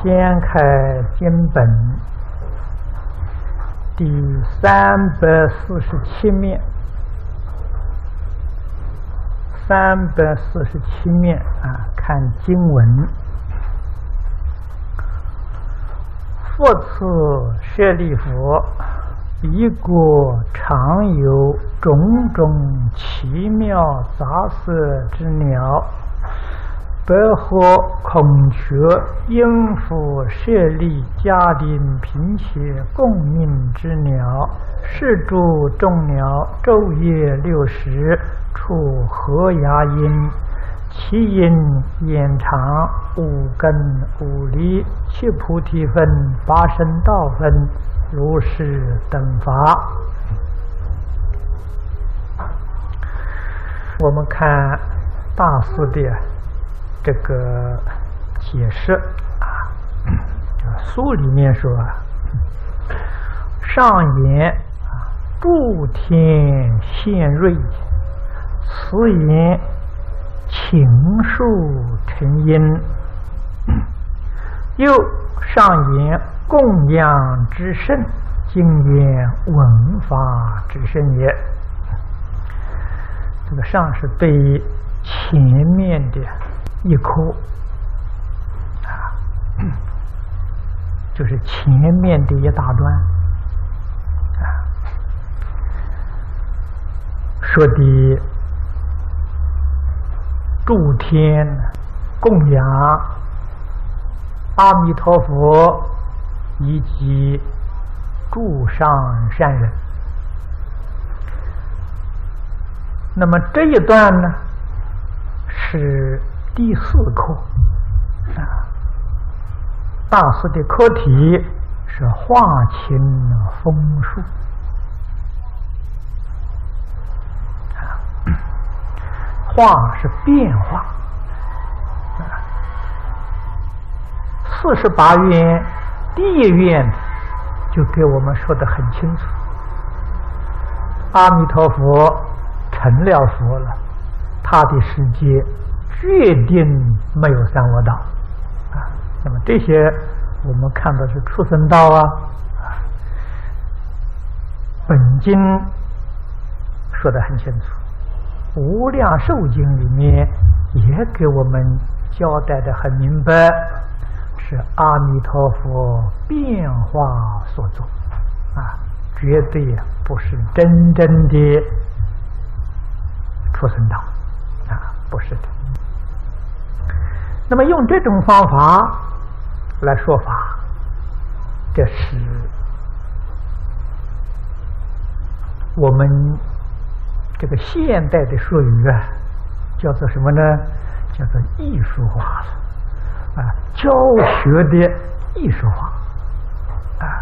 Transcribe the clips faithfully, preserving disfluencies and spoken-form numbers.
掀开经本第三百四十七面，三百四十七面啊，看经文。复次舍利弗，彼国常有种种奇妙杂色之鸟，百合孔雀应付舍利迦陵贫且共命之鸟，是诸众鸟昼夜六时处和牙音，其音延长五根五离，七菩提分八圣道分，如是等法。我们看大师的这个解释啊，书里面说啊，上言啊，诸天现瑞，此言情树成因，又上言供养之圣，经言闻法之圣也。这个上是对前面的一颗啊，就是前面的一大段啊，说的诸天供养阿弥陀佛以及诸上善人。那么这一段呢，是第四课啊。大师的课题是化情风术啊，化是变化啊。四十八愿第一愿就给我们说得很清楚，阿弥陀佛成了佛了，他的世界决定没有三恶道啊。那么这些我们看到是畜生道啊，本经说得很清楚，无量寿经里面也给我们交代得很明白，是阿弥陀佛变化所作啊，绝对不是真正的畜生道啊，不是的。那么用这种方法来说法，这是我们这个现代的术语啊，叫做什么呢？叫做艺术化了啊，教学的艺术化啊，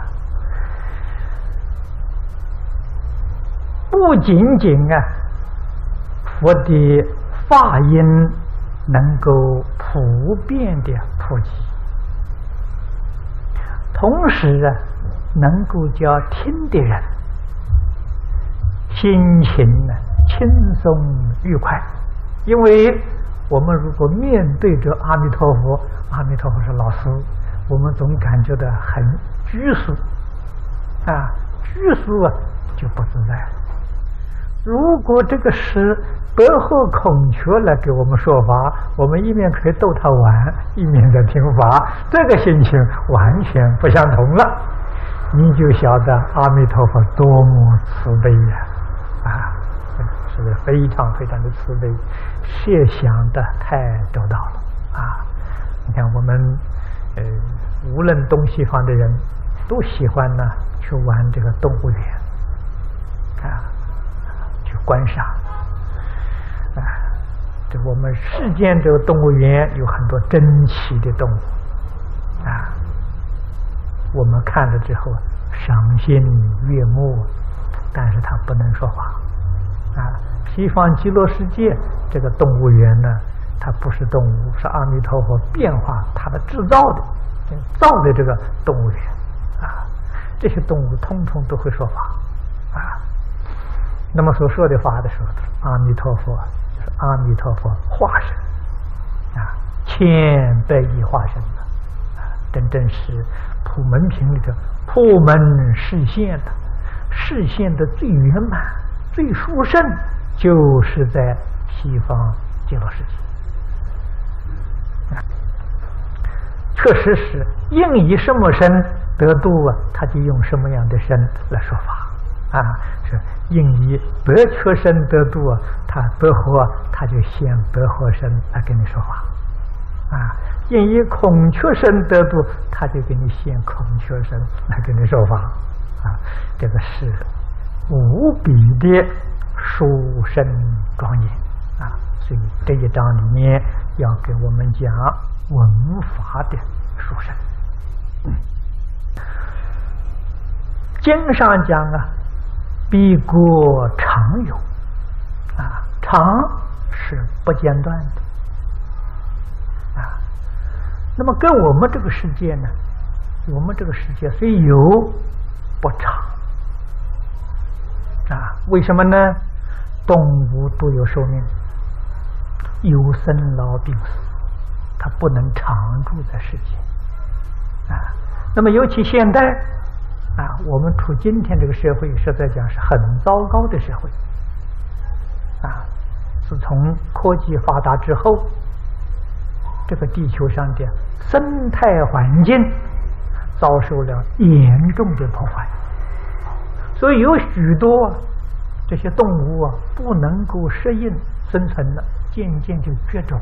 不仅仅啊佛的法音能够普遍的普及，同时啊，能够叫听的人心情呢轻松愉快。因为我们如果面对着阿弥陀佛，阿弥陀佛是老师，我们总感觉到很拘束啊，拘束啊就不自在。如果这个是白鹤孔雀来给我们说法，我们一面可以逗他玩，一面在听法，这个心情完全不相同了。你就晓得阿弥陀佛多么慈悲呀！啊，是不是非常非常的慈悲？设想的太周到了啊！你看我们呃，无论东西方的人都喜欢呢去玩这个动物园啊，去观赏。啊，这我们世间这个动物园有很多珍奇的动物啊，我们看了之后赏心悦目，但是它不能说话啊。西方极乐世界这个动物园呢，它不是动物，是阿弥陀佛变化它的制造的造的这个动物园啊，这些动物通通都会说法啊。那么所说的法的时候，阿弥陀佛是阿弥陀佛化身啊，千百亿化身的啊， 真正是普门品里的普门示现的，示现的最圆满、最殊胜，就是在西方极乐世界。确实是应以什么身得度啊，他就用什么样的身来说法啊。是应以得确身得度啊，他得活他就现得活身来跟你说法啊。应以孔雀身得度，他就给你现孔雀身来跟你说法啊。这个是无比的殊胜庄严啊。所以这一章里面要给我们讲文法的殊胜。嗯，经上讲啊，彼国常有啊，常是不间断的啊。那么跟我们这个世界呢，我们这个世界虽有不常啊，为什么呢？动物都有寿命，有生老病死，它不能常住在世界啊。那么尤其现代啊，我们处今天这个社会，实在讲是很糟糕的社会啊。自从科技发达之后，这个地球上的生态环境遭受了严重的破坏，所以有许多这些动物啊不能够适应生存了，渐渐就绝种。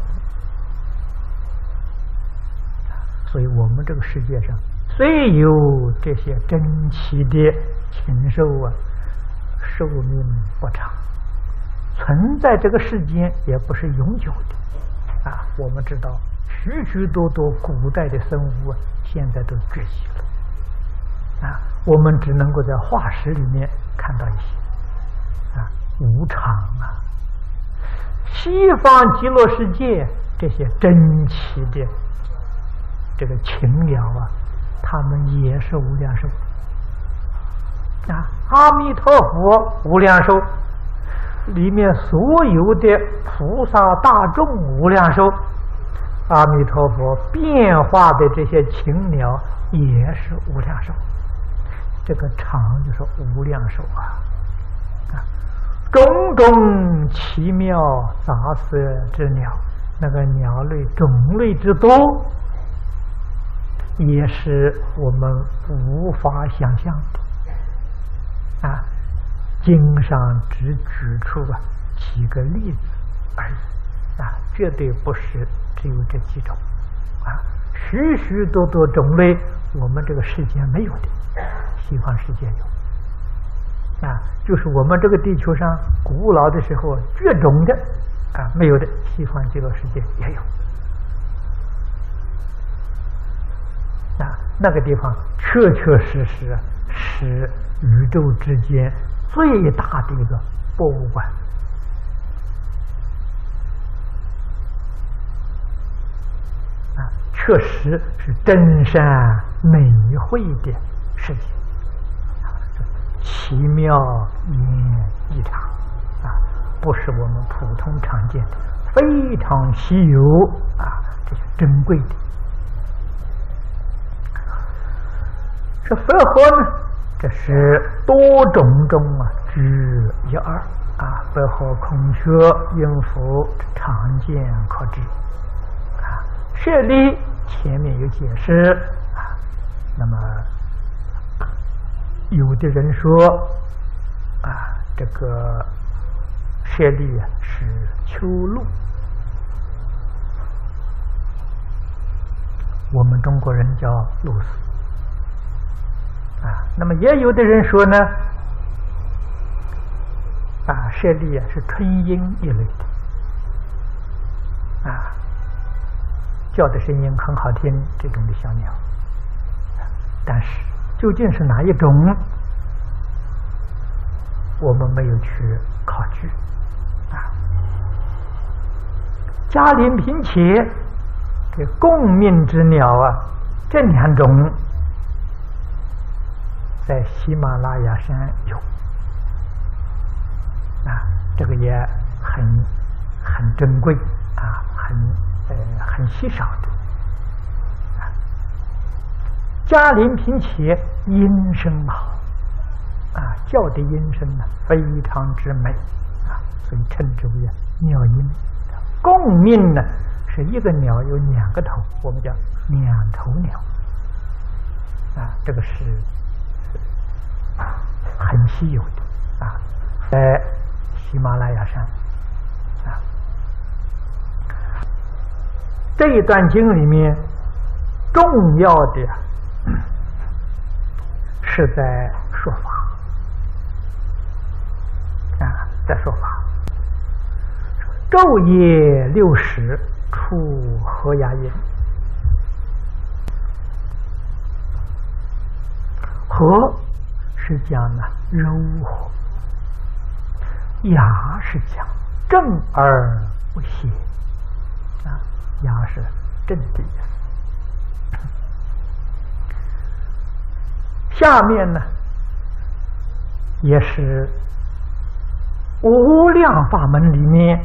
所以我们这个世界上虽有这些珍奇的禽兽啊，寿命不长，存在这个世间也不是永久的啊。我们知道许许多多古代的生物啊，现在都绝迹了啊。我们只能够在化石里面看到一些啊，无常啊。西方极乐世界这些珍奇的这个禽鸟啊，他们也是无量寿啊。阿弥陀佛无量寿里面所有的菩萨大众无量寿，阿弥陀佛变化的这些禽鸟也是无量寿。这个常就是无量寿啊。种种奇妙杂色之鸟，那个鸟类种类之多，也是我们无法想象的啊。经上只举出啊几个例子而已啊，绝对不是只有这几种啊，许许多多种类我们这个世界没有的，西方世界有。啊，就是我们这个地球上古老的时候绝种的啊，没有的，西方极乐世界也有啊。那个地方确确实实啊，是宇宙之间最大的一个博物馆啊，确实是真善美慧的世界。奇妙言异常啊，不是我们普通常见的，非常稀有啊，这是珍贵的。这佛陀呢，这是多种中啊居一二啊，佛陀孔雀音符常见可知啊。舍利前面有解释啊，那么。有的人说啊，这个舍利啊是秋露，我们中国人叫露丝啊。那么也有的人说呢，啊，舍利啊是春莺一类的啊，叫的声音很好听，这种的小鸟，但是究竟是哪一种，我们没有去考据啊。嘉陵平且这共命之鸟啊，这两种在喜马拉雅山有啊，这个也很很珍贵啊，很呃很稀少的啊。 嘉陵平且音声好啊，叫的音声呢非常之美啊，所以称之为鸟音。共鸣呢是一个鸟有两个头，我们叫两头鸟啊，这个是很稀有的啊，在喜马拉雅山啊。这一段经里面重要的是在说法啊，在说法。昼夜六时出和雅音，和是讲呢柔和，雅是讲正而不邪啊，雅是正的意思。下面呢也是无量法门里面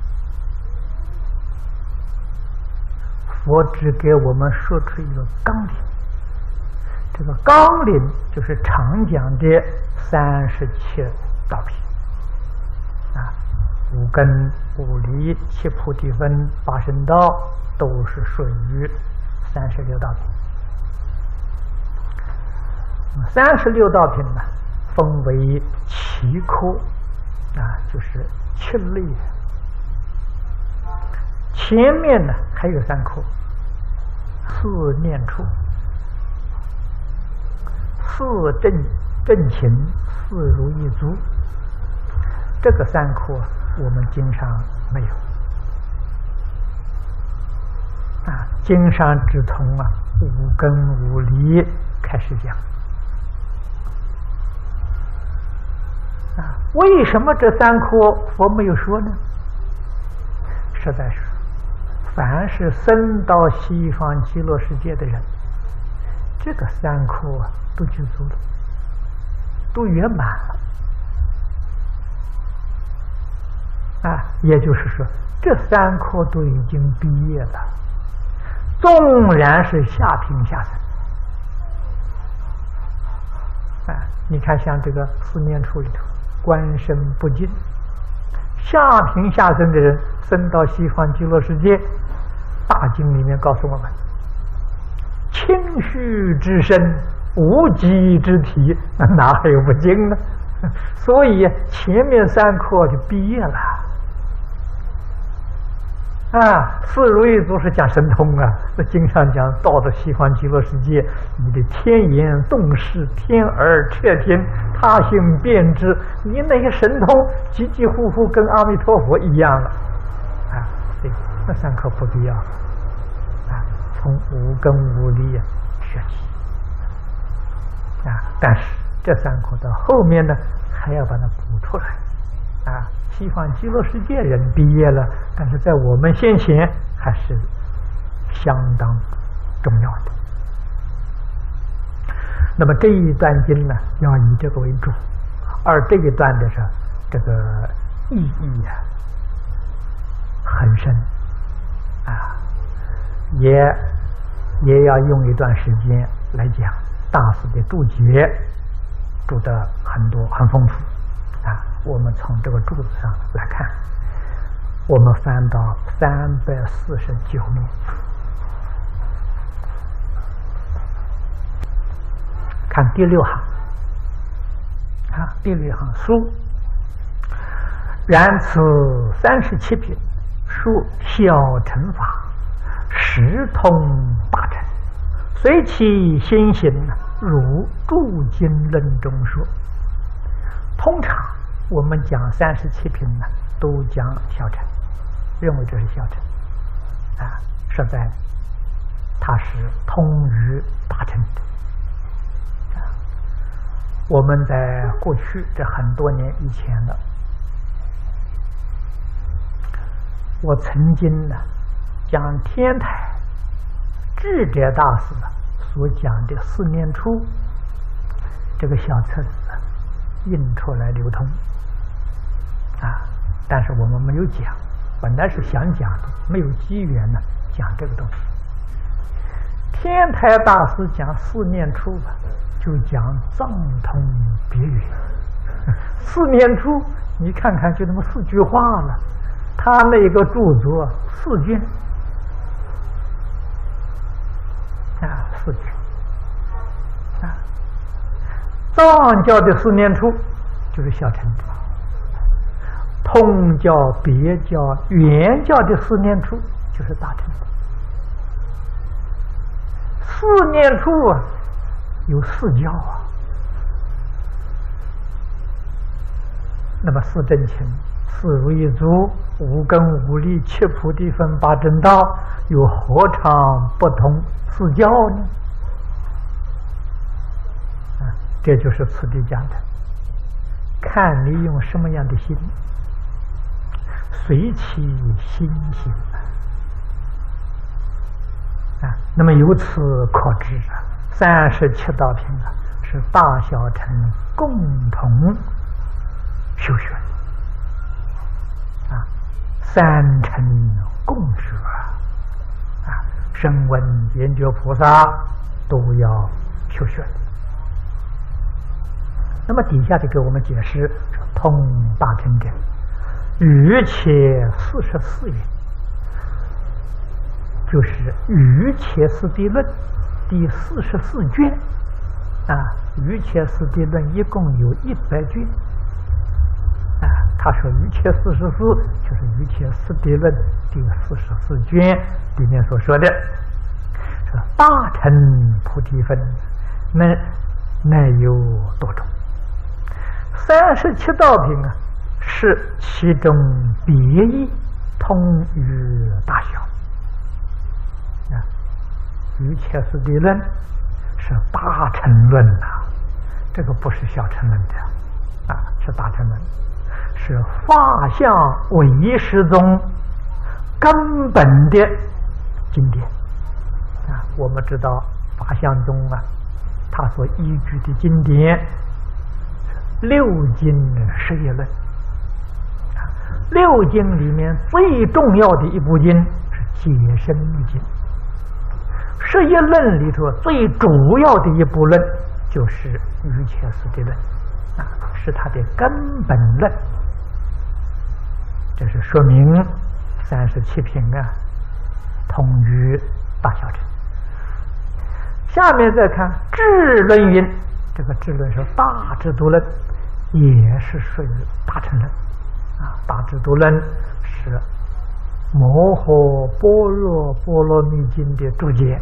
佛只给我们说出一个纲领，这个纲领就是常讲的三十七道品啊，五根、五离、七菩提分、八圣道都是属于三十六道品。三十六道品呢，分为七科啊，就是七类。前面呢还有三科：四念处、四正正勤、四如意足。这个三科我们经上没有啊，经上只从啊五根五离开始讲啊。为什么这三科佛没有说呢？实在是，凡是生到西方极乐世界的人，这个三科啊都具足了，都圆满了啊。也就是说，这三科都已经毕业了，纵然是下品下生啊，你看像这个四念处里头，观身不净，下品下生的人生到西方极乐世界，大经里面告诉我们，清虚之身，无极之体，哪还有不净呢？所以前面三科就毕业了啊。四如意足是讲神通啊，这经常讲到了西方极乐世界，你的天眼洞视、天耳彻听、他性辨知，你那些神通几几乎乎跟阿弥陀佛一样了啊。所以那三科不必要啊，从五根五力学起啊。但是这三科到后面呢，还要把它补出来啊。西方极乐世界人毕业了，但是在我们先前还是相当重要的。那么这一段经呢，要以这个为主，而这一段的是这个意义啊很深啊，也也要用一段时间来讲。大师的注解注得很多很丰富啊。我们从这个柱子上来看，我们翻到三百四十九面，看第六行啊，第六行书，然此三十七品属小乘法，十通八乘，随其先行，如注经论中说。通常我们讲三十七品呢，都讲小乘，认为这是小乘啊，实在它是通于大乘的啊。我们在过去这很多年以前的，我曾经呢讲天台智者大师所讲的四念处这个小册子印出来流通啊，但是我们没有讲，本来是想讲的，没有机缘呢讲这个东西。 天台大师讲四念处吧，就讲藏通别圆。四念处，你看看就那么四句话了。他那个著作四卷啊，四卷啊。藏教的四念处就是小乘的，通教、别教、原教的四念处就是大乘的。四念处啊，有四教啊。那么四正勤、四如意足、五根五力、七菩提分、八正道，又何尝不同四教呢？啊，这就是此地讲的。看你用什么样的心，随其心行啊。那么由此可知啊，三十七道品啊，是大小乘共同修学啊，三乘共学啊，声闻缘觉菩萨都要修学。那么底下就给我们解释通大乘典，余切四十四言，就是余切四谛论第四十四卷啊，余切四谛论一共有一百卷。啊，他说余切四十四就是余切四谛论第四十四卷里面所说的，说大乘菩提分那乃有多种，三十七道品啊，是其中别义，通于大小啊。余切四谛论是大乘论呐、啊，这个不是小乘论的啊，是大乘论。是法相唯识宗根本的经典啊！我们知道法相宗啊，他所依据的经典六经十一论啊，六经里面最重要的一部经是解深密经，十一论里头最主要的一部论就是余切四谛论啊，是他的根本论。这是说明三十七品啊，通于大小乘。下面再看智论云，这个智论是大智度论，也是属于大乘论啊。大智度论是摩诃般若波罗蜜经的注解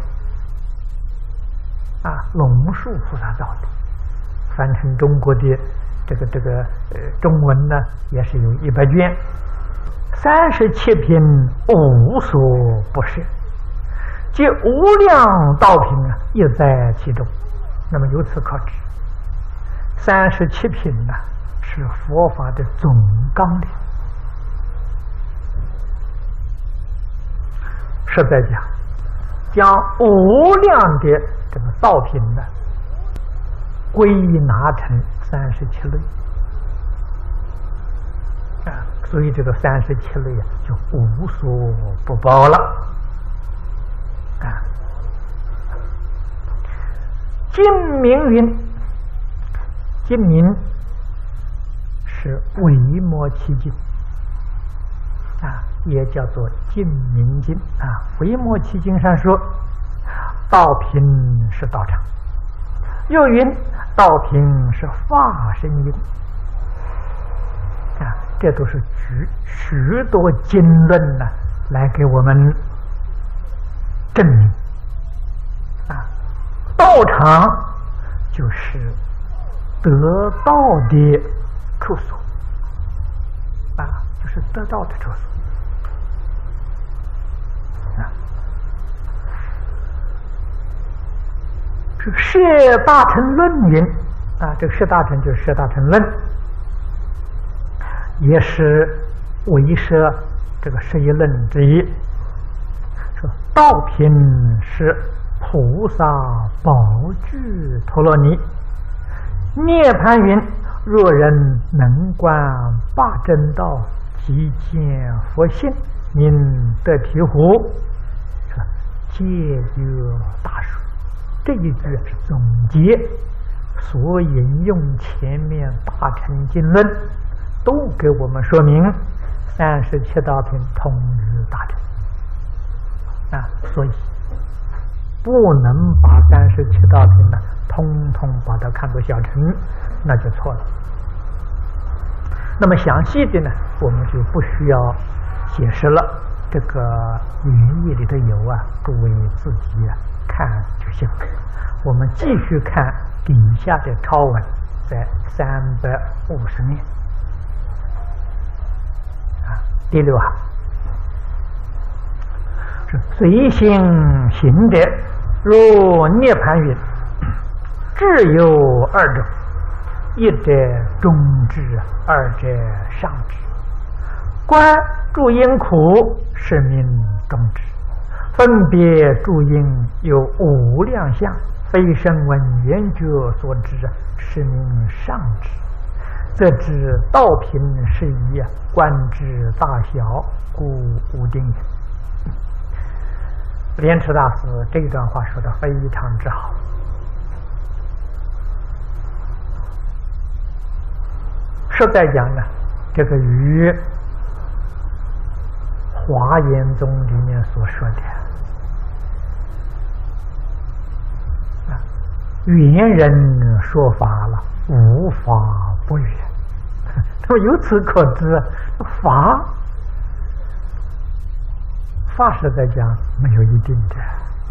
啊，龙树菩萨造的，翻成中国的这个这个呃中文呢，也是有一百卷。三十七品无所不摄，即无量道品啊，亦在其中。那么由此可知，三十七品呢、啊、是佛法的总纲领。实在讲，将无量的这个道品呢，归纳成三十七类。啊，所以这个三十七类啊，就无所不包了。啊，净明云，净明是维摩耆经啊，也叫做净明经啊。维摩耆经上说，道品是道场，又云道品是化身因。啊，这都是许许多经论呢、啊，来给我们证明啊，道场就是得道的处所啊，就是得道的处所啊。是释大乘论云啊，这个释大乘就是释大乘论。也是唯识这个十一论之一，说道品是菩萨宝具陀罗尼，涅盘云：若人能观八正道，即见佛性，宁得醍醐。说皆有大数。这一句是总结所引用前面大乘经论，都给我们说明三十七道品通于大乘啊，所以不能把三十七道品呢通通把它看作小乘，那就错了。那么详细的呢，我们就不需要解释了。这个原意里头有啊，诸位自己啊看就行。我们继续看底下的抄文，在三百五十面啊，第六行是随行行者，如涅盘云，只有二种，一者中之，二者上之。观诸因苦，是名中之；分别诸因有无量相，非声闻缘觉所知，是名上之。则知道品是一，观之大小，故无定也。莲池大师这段话说得非常之好。实在讲呢，这个与华严宗里面所说的啊，圆人说法了，无法不圆。那么由此可知，法法实在讲没有一定的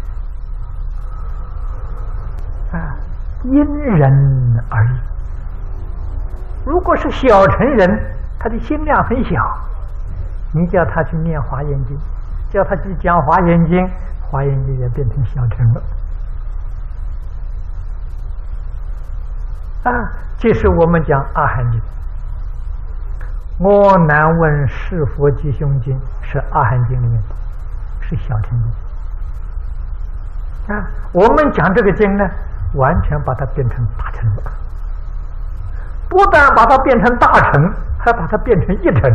啊，因人而异。如果是小乘人，他的心量很小，你叫他去念华严经，叫他去讲华严经，华严经也变成小乘了啊。即使我们讲阿含经，我难问是佛吉凶经是阿含经里面是小乘经啊。我们讲这个经呢，完全把它变成大乘了，不但把它变成大乘，还把它变成一乘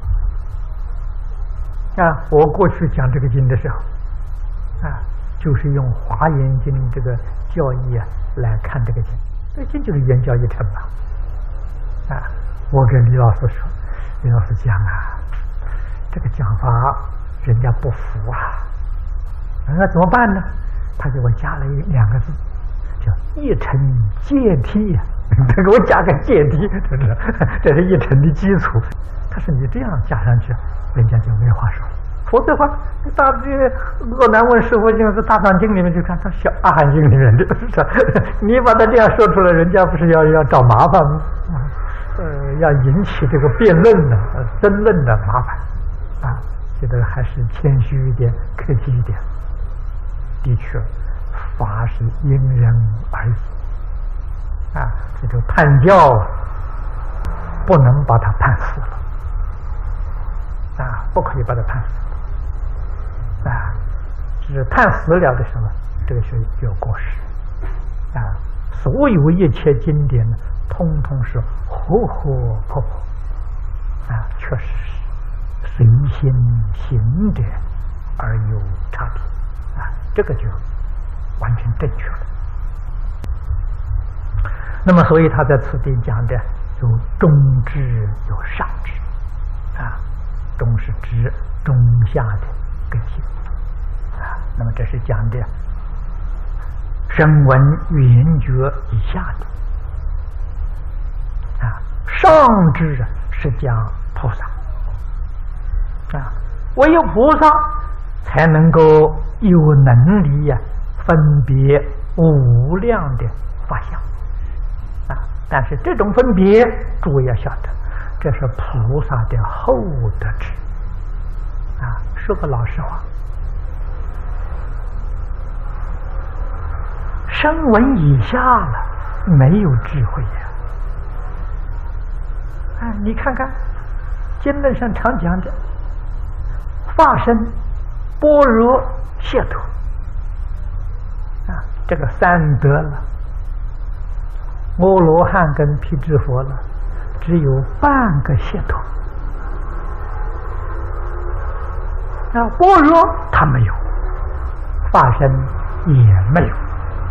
啊。我过去讲这个经的时候啊，就是用华严经这个教义啊来看这个经，这经就是圆教一乘嘛啊。我跟李老师说，李老师讲啊，这个讲法人家不服啊，那怎么办呢？他给我加了一两个字，叫一乘阶梯呀、啊，他给我加个阶梯，这是这是一乘的基础。他说你这样加上去，人家就没话说。否则的话，大这恶难问师父经是大藏经里面去看，他小阿含经里面的，你把他这样说出来，人家不是要要找麻烦吗？呃，要引起这个辩论的、呃、争论的麻烦啊，这个还是谦虚一点，客气一点。的确，法是因人而异啊，这个判教不能把他判死了啊，不可以把他判死啊，是判死了的时候，这个是有过失啊。所有一切经典呢，通通是活活泼泼啊，确实是随心行者而有差别啊，这个就完全正确了。那么，所以他在此地讲的有中之有上之啊，中是指中下的根性啊，那么这是讲的声闻缘觉以下的啊，上至是讲菩萨啊，唯有菩萨才能够有能力呀、啊、分别无量的法相啊。但是这种分别，诸位要晓得，这是菩萨的后得智啊。说个老实话，声闻以下了，没有智慧呀。啊，你看看经论上常讲的法身、般若、解脱啊，这个三德了。阿罗汉跟辟支佛了，只有半个解脱啊。般若他没有， 法身也没有。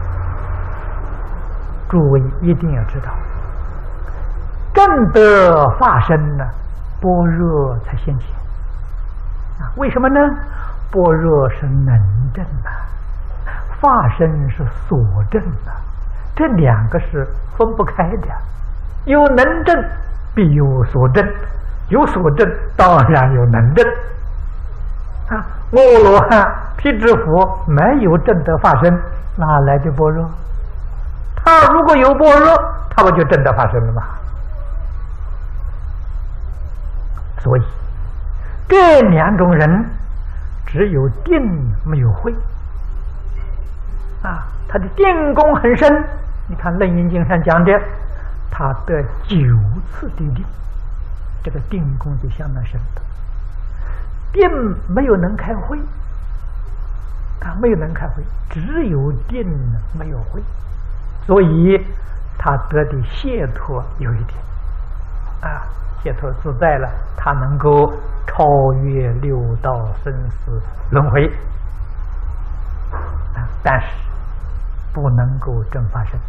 诸位一定要知道，正得法身呢，般若才现前啊。为什么呢？般若是能证啊，法身是所证啊，这两个是分不开的。有能证必有所证，有所证当然有能证啊。阿罗汉、辟支佛没有证得法身，哪来的般若？他如果有般若，他不就证得法身了吗？所以这两种人只有定没有慧啊，他的定功很深。你看《楞严经》上讲的，他得九次的定，这个定功就相当深的。定没有能开慧啊，没有能开慧，只有定没有慧，所以他得的解脱有一点啊，解脱自在了，他能够超越六道生死轮回啊，但是不能够证法身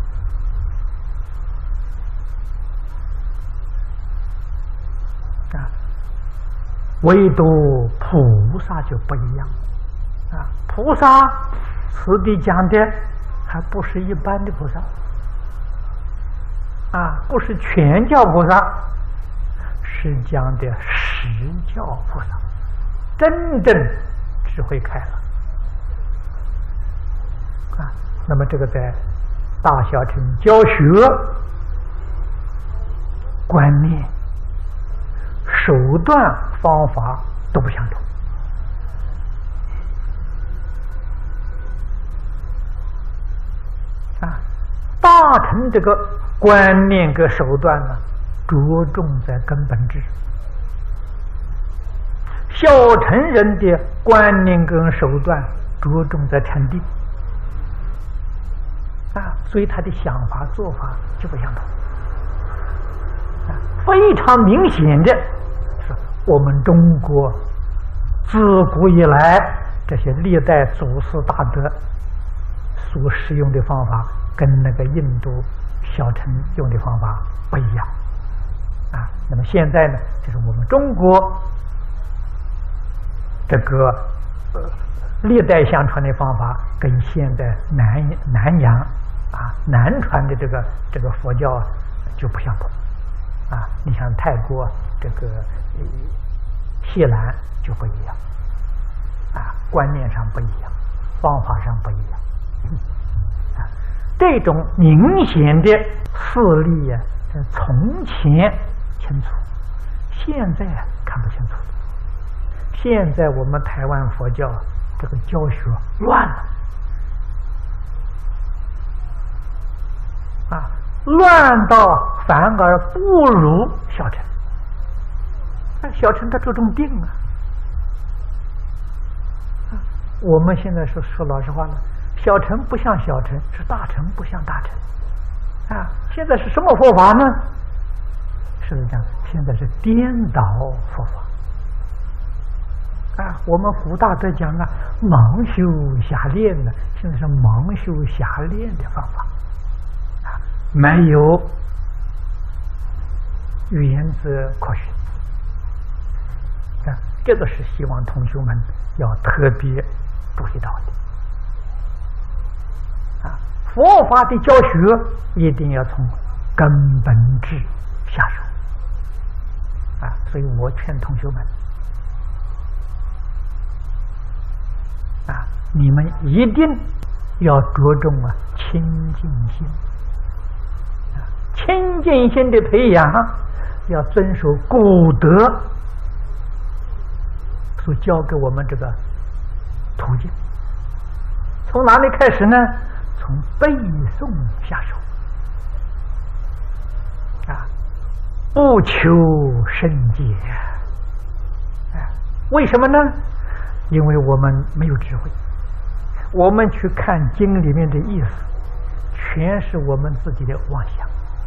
啊。唯独菩萨就不一样啊，菩萨此地讲的还不是一般的菩萨啊，不是全教菩萨，是讲的实教菩萨，真正智慧开了啊。那么这个在大小乘教学观念、手段、方法都不相同啊。大乘这个观念跟手段呢，着重在根本智；小乘人的观念跟手段着重在禅定啊，所以他的想法做法就不相同啊。非常明显的是，我们中国自古以来这些历代祖师大德所使用的方法，跟那个印度小乘用的方法不一样啊。那么现在呢，就是我们中国这个呃历代相传的方法，跟现在南南洋啊南传的这个这个佛教就不相同啊。你像泰国这个呃西南就不一样啊，观念上不一样，方法上不一样。啊，这种明显的事例啊，在从前清楚，现在看不清楚。现在我们台湾佛教这个教学乱了啊，乱到反而不如小乘。那小乘他注重定啊，啊，我们现在说说老实话了。小乘不像小乘，是大乘不像大乘，啊！现在是什么佛法呢？实际上，现在是颠倒佛法，啊！我们古大德讲啊，盲修瞎练呢，现在是盲修瞎练的方法，啊，没有原则可循，啊！这个是希望同学们要特别注意到的。佛法的教学一定要从根本智下手啊！所以我劝同学们啊，你们一定要着重啊清净心啊，清净心的培养要遵守古德所教给我们这个途径。从哪里开始呢？从背诵下手啊，不求甚解啊！为什么呢？因为我们没有智慧，我们去看经里面的意思，全是我们自己的妄想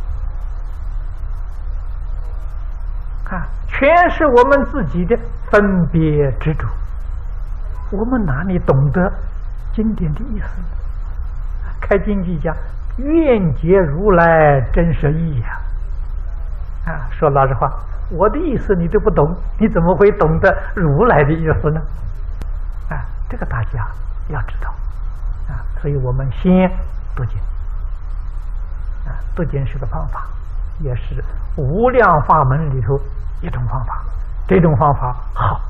啊，全是我们自己的分别执着。我们哪里懂得经典的意思。开经记讲，愿解如来真实义呀！啊，说老实话，我的意思你都不懂，你怎么会懂得如来的意思呢？啊，这个大家要知道啊，所以我们先读经啊，读经是个方法，也是无量法门里头一种方法。这种方法好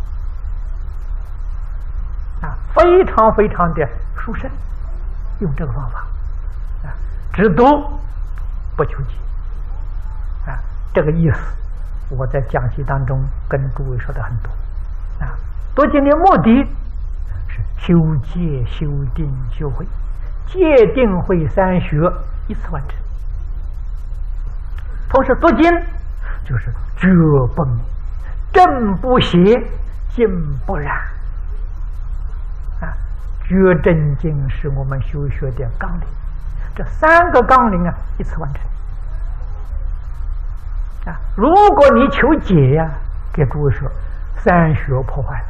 啊，非常非常的殊胜，用这个方法啊，只读不求解啊，这个意思我在讲习当中跟诸位说的很多啊。读经的目的是修戒、修定、修慧，戒定慧三学一次完成。同时读经就是觉不迷，正不邪，静不染啊。觉正静是我们修学的纲领，这三个纲领啊一次完成啊。如果你求解呀、啊，给诸位说，三学破坏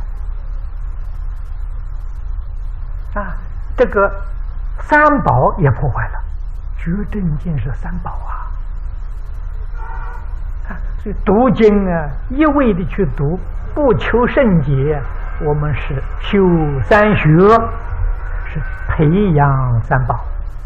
了啊，这个三宝也破坏了。觉正静是三宝啊。所以读经啊，一味的去读，不求甚解，我们是修三学，是培养三宝，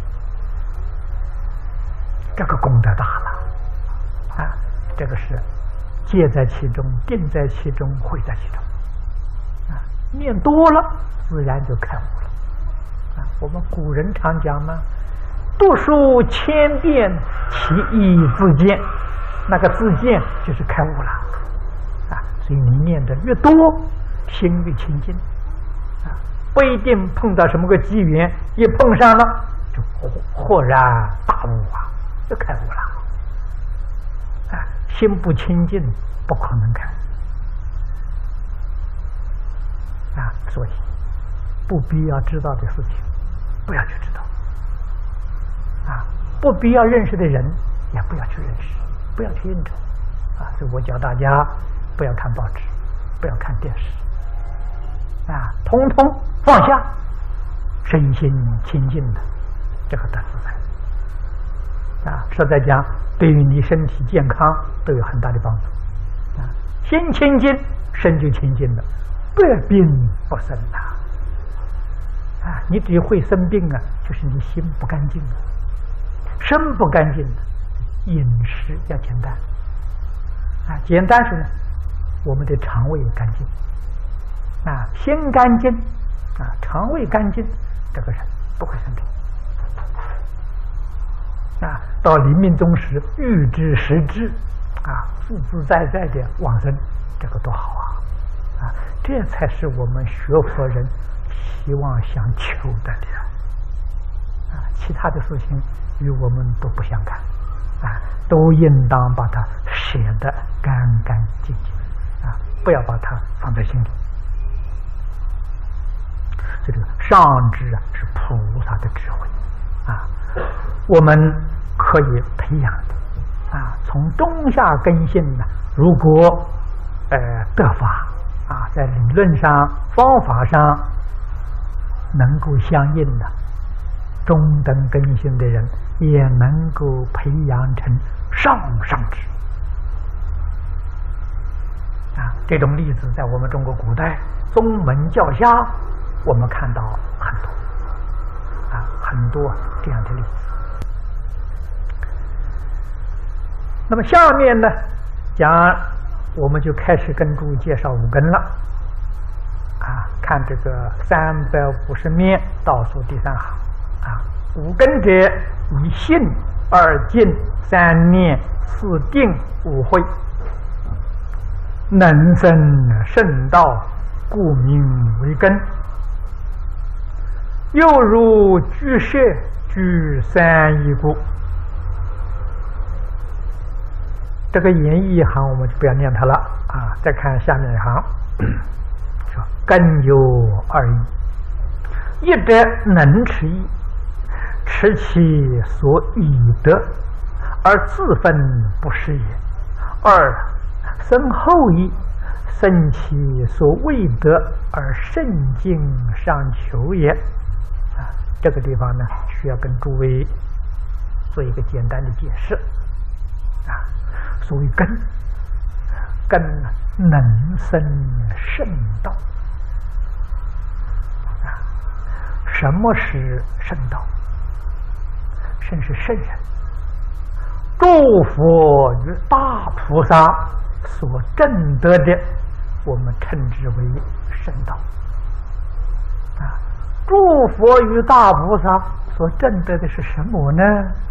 这个功德大了啊！这个是戒在其中，定在其中，慧在其中啊！念多了，自然就开悟了啊！我们古人常讲嘛，读书千遍，其义自见。那个自见就是开悟了啊！所以你念的越多，心越清净啊！不一定碰到什么个机缘，一碰上了就豁然大悟啊，就开悟了啊！心不清净，不可能开悟啊！所以不必要知道的事情，不要去知道啊！不必要认识的人，也不要去认识。不要去应酬啊！所以我教大家不要看报纸，不要看电视啊，通通放下，身心清净的这个得自在啊。实在讲，对于你身体健康都有很大的帮助啊。心清净，身就清净了，百病不生呐啊！你只会生病啊，就是你心不干净了，身不干净了。饮食要简单啊，简单是呢，我们的肠胃干净啊，心干净啊，肠胃干净，这个人不会生病啊。到临命终时，欲知时至啊，自自在在的往生，这个多好啊！啊，这才是我们学佛人希望想求的的啊，其他的事情与我们都不相干。啊，都应当把它写得干干净净啊，不要把它放在心里。这个上智啊，是菩萨的智慧啊，我们可以培养的啊。从中下根性呢，如果呃得法啊，在理论上、方法上能够相应的。中等根性的人也能够培养成上上智啊！这种例子在我们中国古代宗门教下，我们看到很多啊，很多这样的例子。那么下面呢，讲我们就开始跟诸位介绍五根了啊！看这个三百五十面倒数第三行。啊，五根者，一信、二静、三念、四定、五慧，能生圣道，故名为根。又如居舍，居三义故。这个言义一行我们就不要念它了啊！再看下面一行，说根有二义，一者能持义。持其所以得，而自分不是也；二生后义，生其所未得，而圣境上求也。 这个地方呢，需要跟诸位做一个简单的解释啊。所谓根，根能生圣道啊。什么是圣道？圣是圣人，诸佛与大菩萨所证得的，我们称之为圣道啊。诸佛与大菩萨所证得的是什么呢？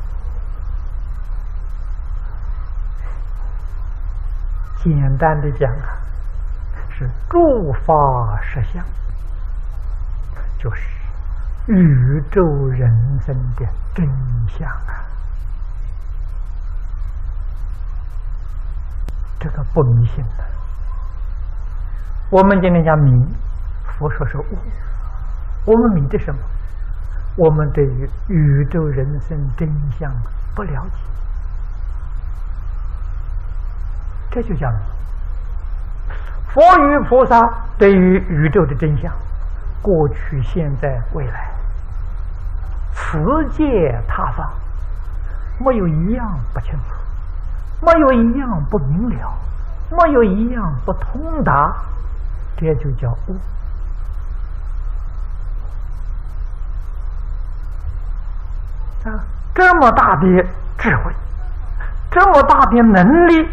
简单的讲啊，是诸法实相，就是宇宙人生的真相啊。这个不迷信的。我们今天讲迷，佛说是悟。我们迷的什么？我们对于宇宙人生真相不了解，这就叫迷。佛与菩萨对于宇宙的真相，过去、现在、未来，此界他方，没有一样不清楚，没有一样不明了，没有一样不通达，这就叫悟。啊，这么大的智慧，这么大的能力，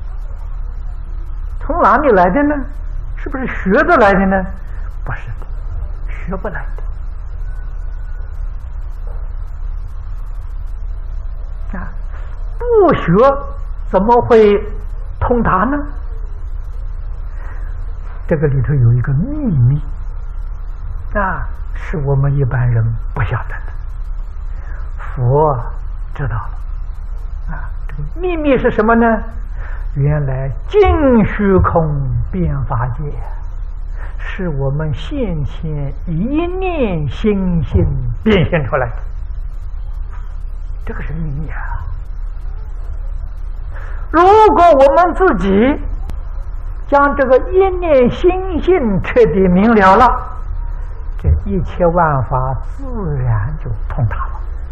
从哪里来的呢？是不是学得来的呢？不是的，学不来的。啊，不学怎么会通达呢？这个里头有一个秘密，啊，是我们一般人不晓得的。佛知道了，啊，这个秘密是什么呢？原来尽虚空变法界，是我们现前一念心性变现出来的，这个是秘密啊！如果我们自己将这个一念心性彻底明了了，这一切万法自然就通达了。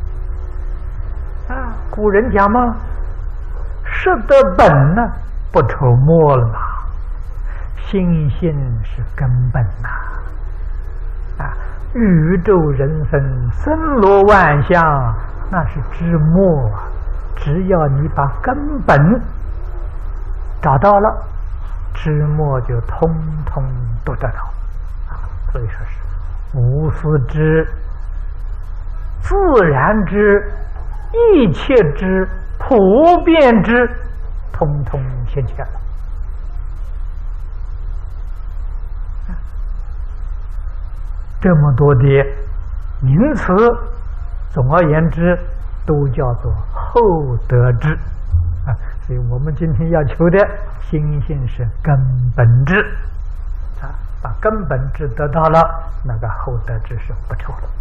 啊，古人讲嘛，识得本呢，不愁末了嘛。心性是根本呐、啊，啊，宇宙人生森罗万象，那是之末啊。只要你把根本找到了，之末就通通都得到啊。所以说是无私之、自然之、一切之、普遍之，通通现前了。这么多的名词，总而言之，都叫做后得之啊。所以我们今天要求的心性是根本之啊，把根本之得到了，那个后得之是不愁了。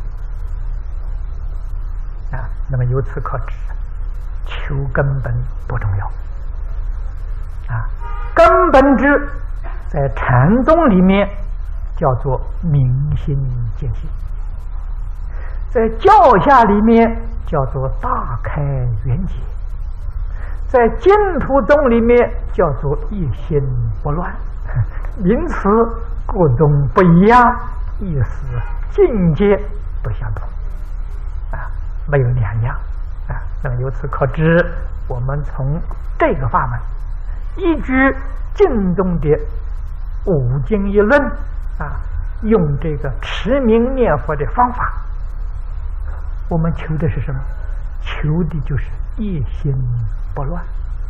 啊，那么由此可知，求根本不重要啊。根本之在禅宗里面叫做明心见性，在教下里面叫做大开圆解，在净土宗里面叫做一心不乱。名词各种不一样，意思境界不相同啊，没有两样啊。那么由此可知，我们从这个法门，依据净宗的五经一论啊，用这个持名念佛的方法，我们求的是什么？求的就是一心不乱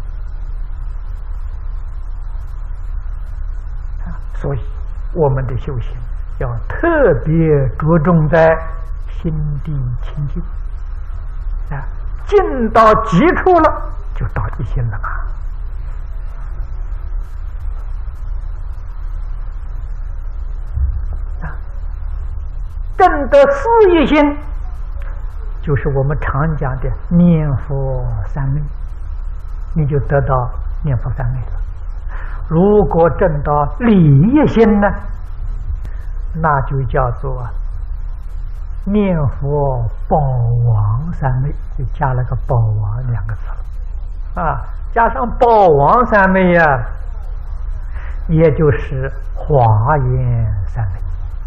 啊。所以我们的修行要特别着重在心地清净啊，进到极处了，就到一心了嘛。证得四一心，就是我们常讲的念佛三昧，你就得到念佛三昧了。如果证到理一心呢，那就叫做念佛宝王三昧，就加了个宝王两个字了啊，加上宝王三昧呀、啊，也就是华严三昧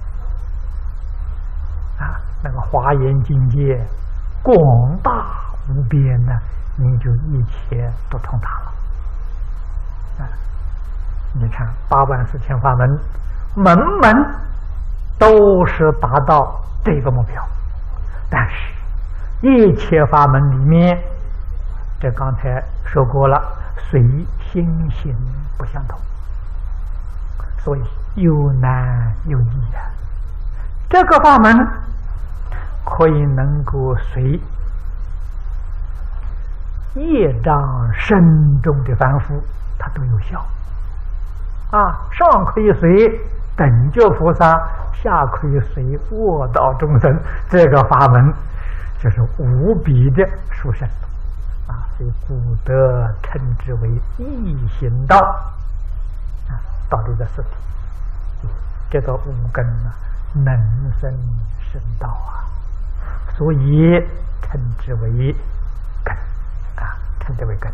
啊，那个华严境界广大无边呢，你就一切不通达了啊！你看八万四千法门，门门都是达到这个目标，但是一切法门里面，这刚才说过了，随心行不相同，所以有难有易啊。这个法门可以能够随业障深重的凡夫，它都有效啊。上可以随等觉菩萨，下可以随卧道众生，这个法门就是无比的殊胜啊！所以古德称之为易行道啊，道理的四体，这个五根啊，能生生道啊，所以称之为根啊，称之为根。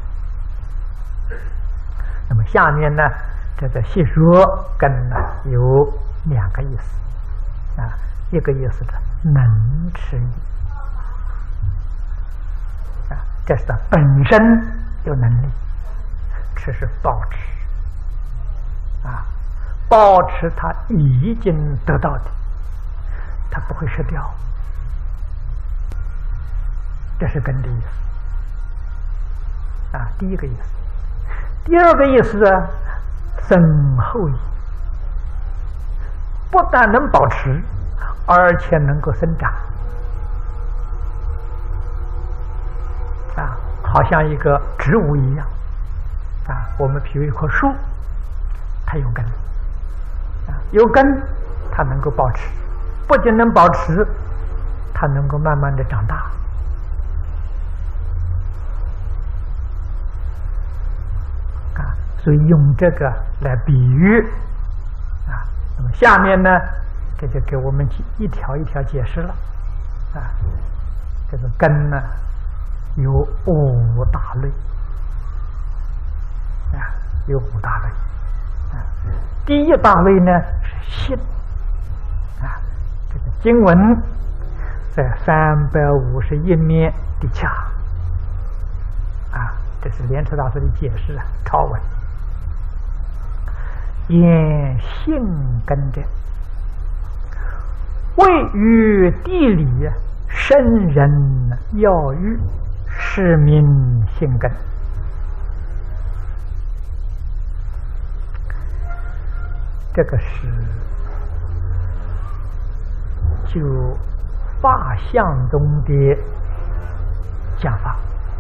那么下面呢？这个细说根呢有两个意思啊，一个意思是能持意啊，这是它本身有能力，持是保持啊，保持它已经得到的，它不会失掉，这是根的意思啊，第一个意思。第二个意思啊，增厚益，不但能保持，而且能够生长啊，好像一个植物一样啊。我们比如一棵树，它有根啊，有根它能够保持，不仅能保持，它能够慢慢的长大啊。所以用这个来比喻啊，那么下面呢，这就给我们一条一条解释了啊。这个根呢有五大类啊，有五大类啊。第一大类呢是信啊，这个经文在三百五十一面底下啊，这是莲池大师的解释啊，抄文。言性根者，位于地理生人要欲，是名性根。这个是就法相中的讲法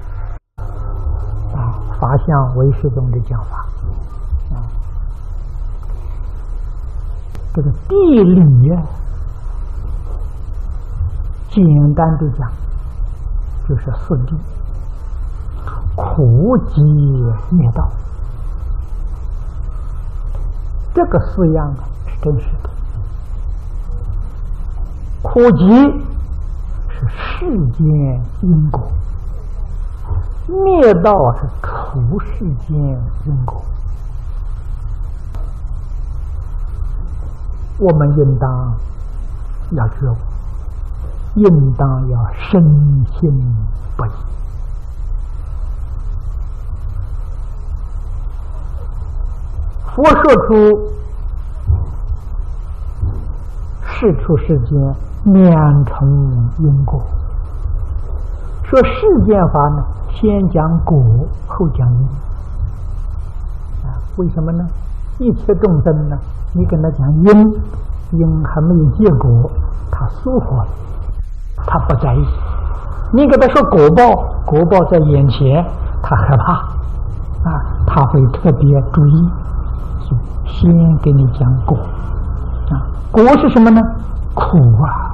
啊，法相唯识中的讲法啊。这个地理啊，简单的讲就是四谛：苦集灭道。这个四样是真实的。苦集是世间因果，灭道是除世间因果。我们应当要觉悟，应当要深信不疑。佛说出世出世间两重因果，说世间法呢，先讲果，后讲因啊。为什么呢？一切众生呢，你跟他讲因，因还没有结果，他疏忽了，他不在意；你给他说果报，果报在眼前，他害怕啊，他会特别注意。先给你讲果啊，果是什么呢？苦啊！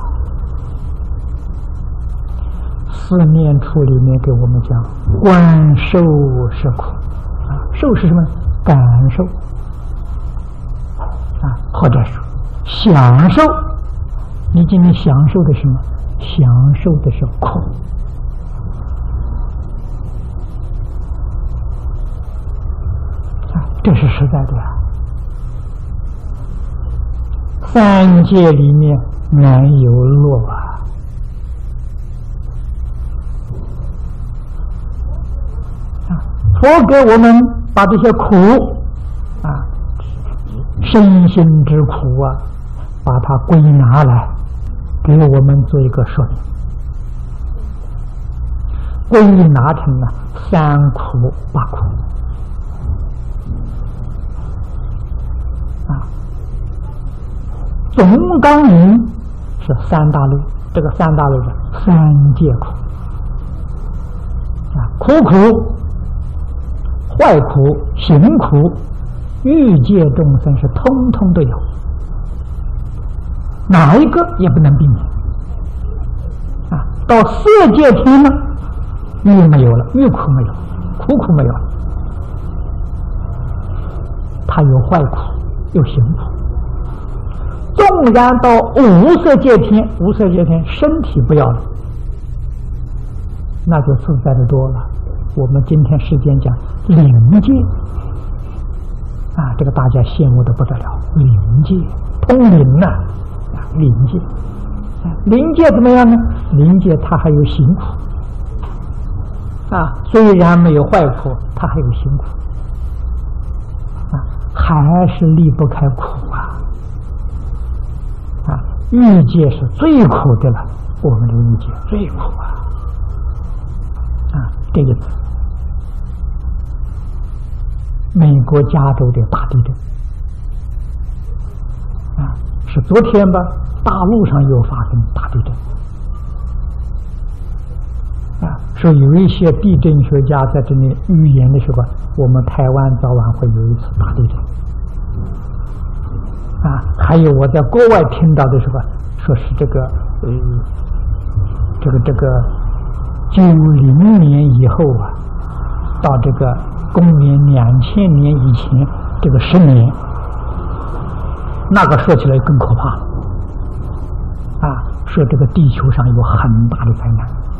四念处里面给我们讲，观受是苦啊，受是什么？感受啊，或者说享受。你今天享受的什么？ 享受的是苦。啊，这是实在的呀。三界里面难有乐啊！啊，佛给我们把这些苦啊，身心之苦啊，把它归纳来，给我们做一个说明，归纳成了三苦八苦。总纲领是三大类，这个三大类是三界苦啊，苦苦、坏苦、行苦，欲界众生是通通都有，哪一个也不能避免啊。到色界天呢，欲没有了，欲苦没有，苦苦没有了，它有坏苦，有行苦。纵然到无色界天，无色界天身体不要了，那就自在的多了。我们今天世间讲灵界啊，这个大家羡慕的不得了，灵界通灵啊，啊灵界，啊灵界怎么样呢？灵界它还有行苦啊，虽然没有坏苦，它还有行苦啊，还是离不开苦啊。啊，欲界是最苦的了，我们这个欲界最苦啊！啊，这个字，美国加州的大地震啊，是昨天吧？大陆上又发生大地震啊，说有一些地震学家在这里预言的时候，我们台湾早晚会有一次大地震。啊，还有我在国外听到的时候，说是这个，呃，这个这个九零年以后啊，到这个公元两千年以前这个十年，那个说起来更可怕了。啊，说这个地球上有很大的灾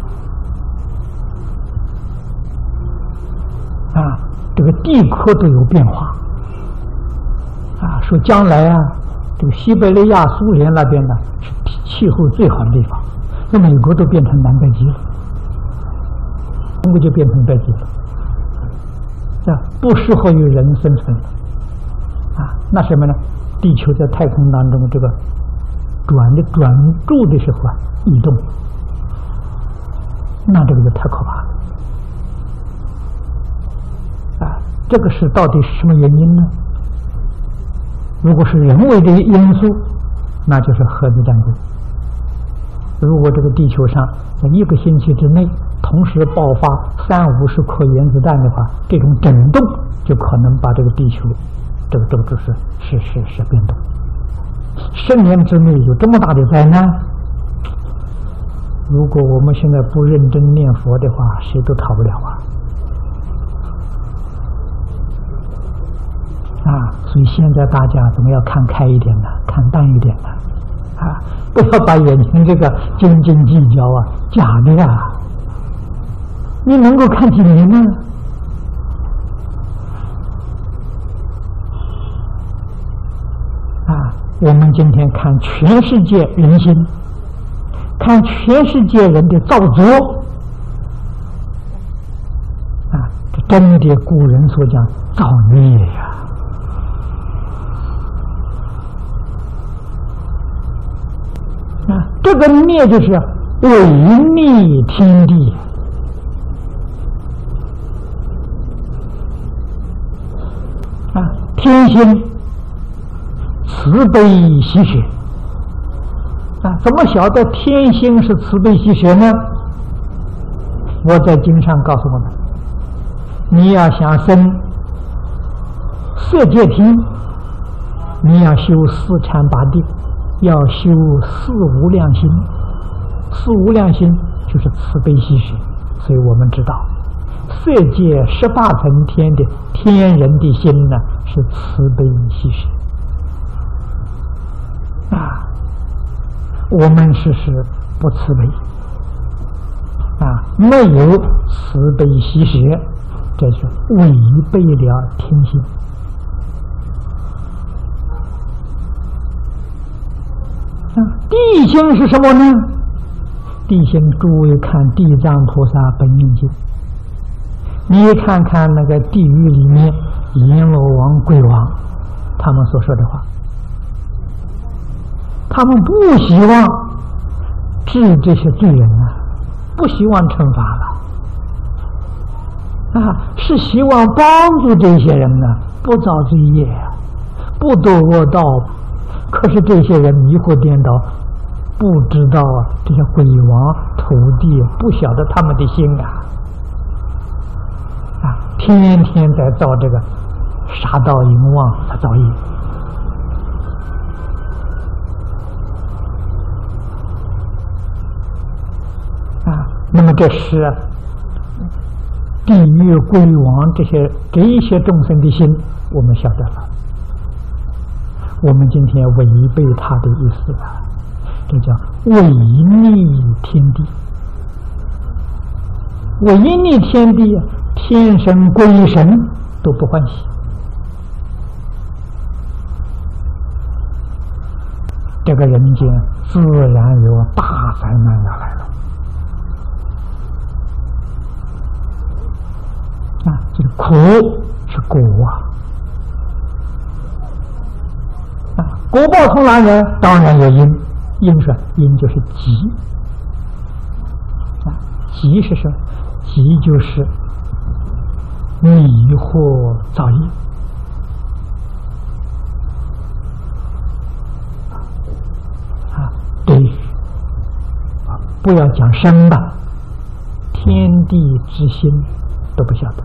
难，啊，这个地壳都有变化。啊，说将来啊，这个西伯利亚、苏联那边呢是气候最好的地方，那美国都变成南北极了，中国就变成北极了，啊，不适合于人生存了。啊，那什么呢？地球在太空当中这个转的转注的时候啊，移动，那这个就太可怕了。啊，这个是到底是什么原因呢？如果是人为的因素，那就是核子战争。如果这个地球上在一个星期之内同时爆发三五十颗原子弹的话，这种震动就可能把这个地球这个这个就是是是是变动。十年之内有这么大的灾难，如果我们现在不认真念佛的话，谁都逃不了啊！啊，所以现在大家总要看开一点了，看淡一点了，啊，不要把眼前这个斤斤计较啊，假的呀！你能够看几年呢？啊，我们今天看全世界人心，看全世界人的造作，啊，这真的古人所讲造孽呀！啊，这个孽就是违逆天地啊，天心慈悲喜舍啊，怎么晓得天心是慈悲喜舍呢？我在经上告诉我们，你要想生色界天，你要修四禅八定，要修四无量心。四无量心就是慈悲喜舍，所以我们知道色界十八层天的天人的心呢是慈悲喜舍啊。我们是是不慈悲啊，没有慈悲喜舍，这是违背了天性。啊，地心是什么呢？地心，诸位看《地藏菩萨本愿经》，你看看那个地狱里面阎罗王、鬼王他们所说的话，他们不希望治这些罪人啊，不希望惩罚了啊，是希望帮助这些人呢不造罪业，不堕恶道。可是这些人迷惑颠倒，不知道啊，这些鬼王土地不晓得他们的心啊，啊，天天在造这个杀盗淫妄的造业啊。那么这是地狱鬼王这些这一些众生的心，我们晓得了。我们今天违背他的意思了，这叫违逆天地。违逆天地，天神鬼神都不欢喜，这个人间自然有大灾难要来了啊！这个苦是果啊。果报从哪来？当然有因，因是因就是集啊，集是什么？集就是迷惑造业啊。对于啊，不要讲生吧，天地之心都不晓得，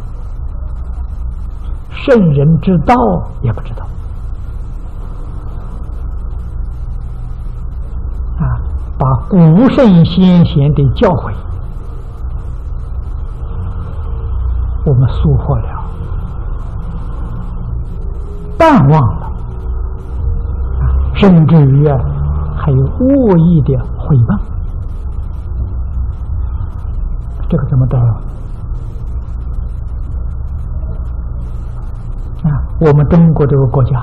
圣人之道也不知道。把古圣先贤的教诲我们疏忽了，淡忘了啊，甚至于啊还有恶意的诽谤，这个怎么得了啊？我们中国这个国家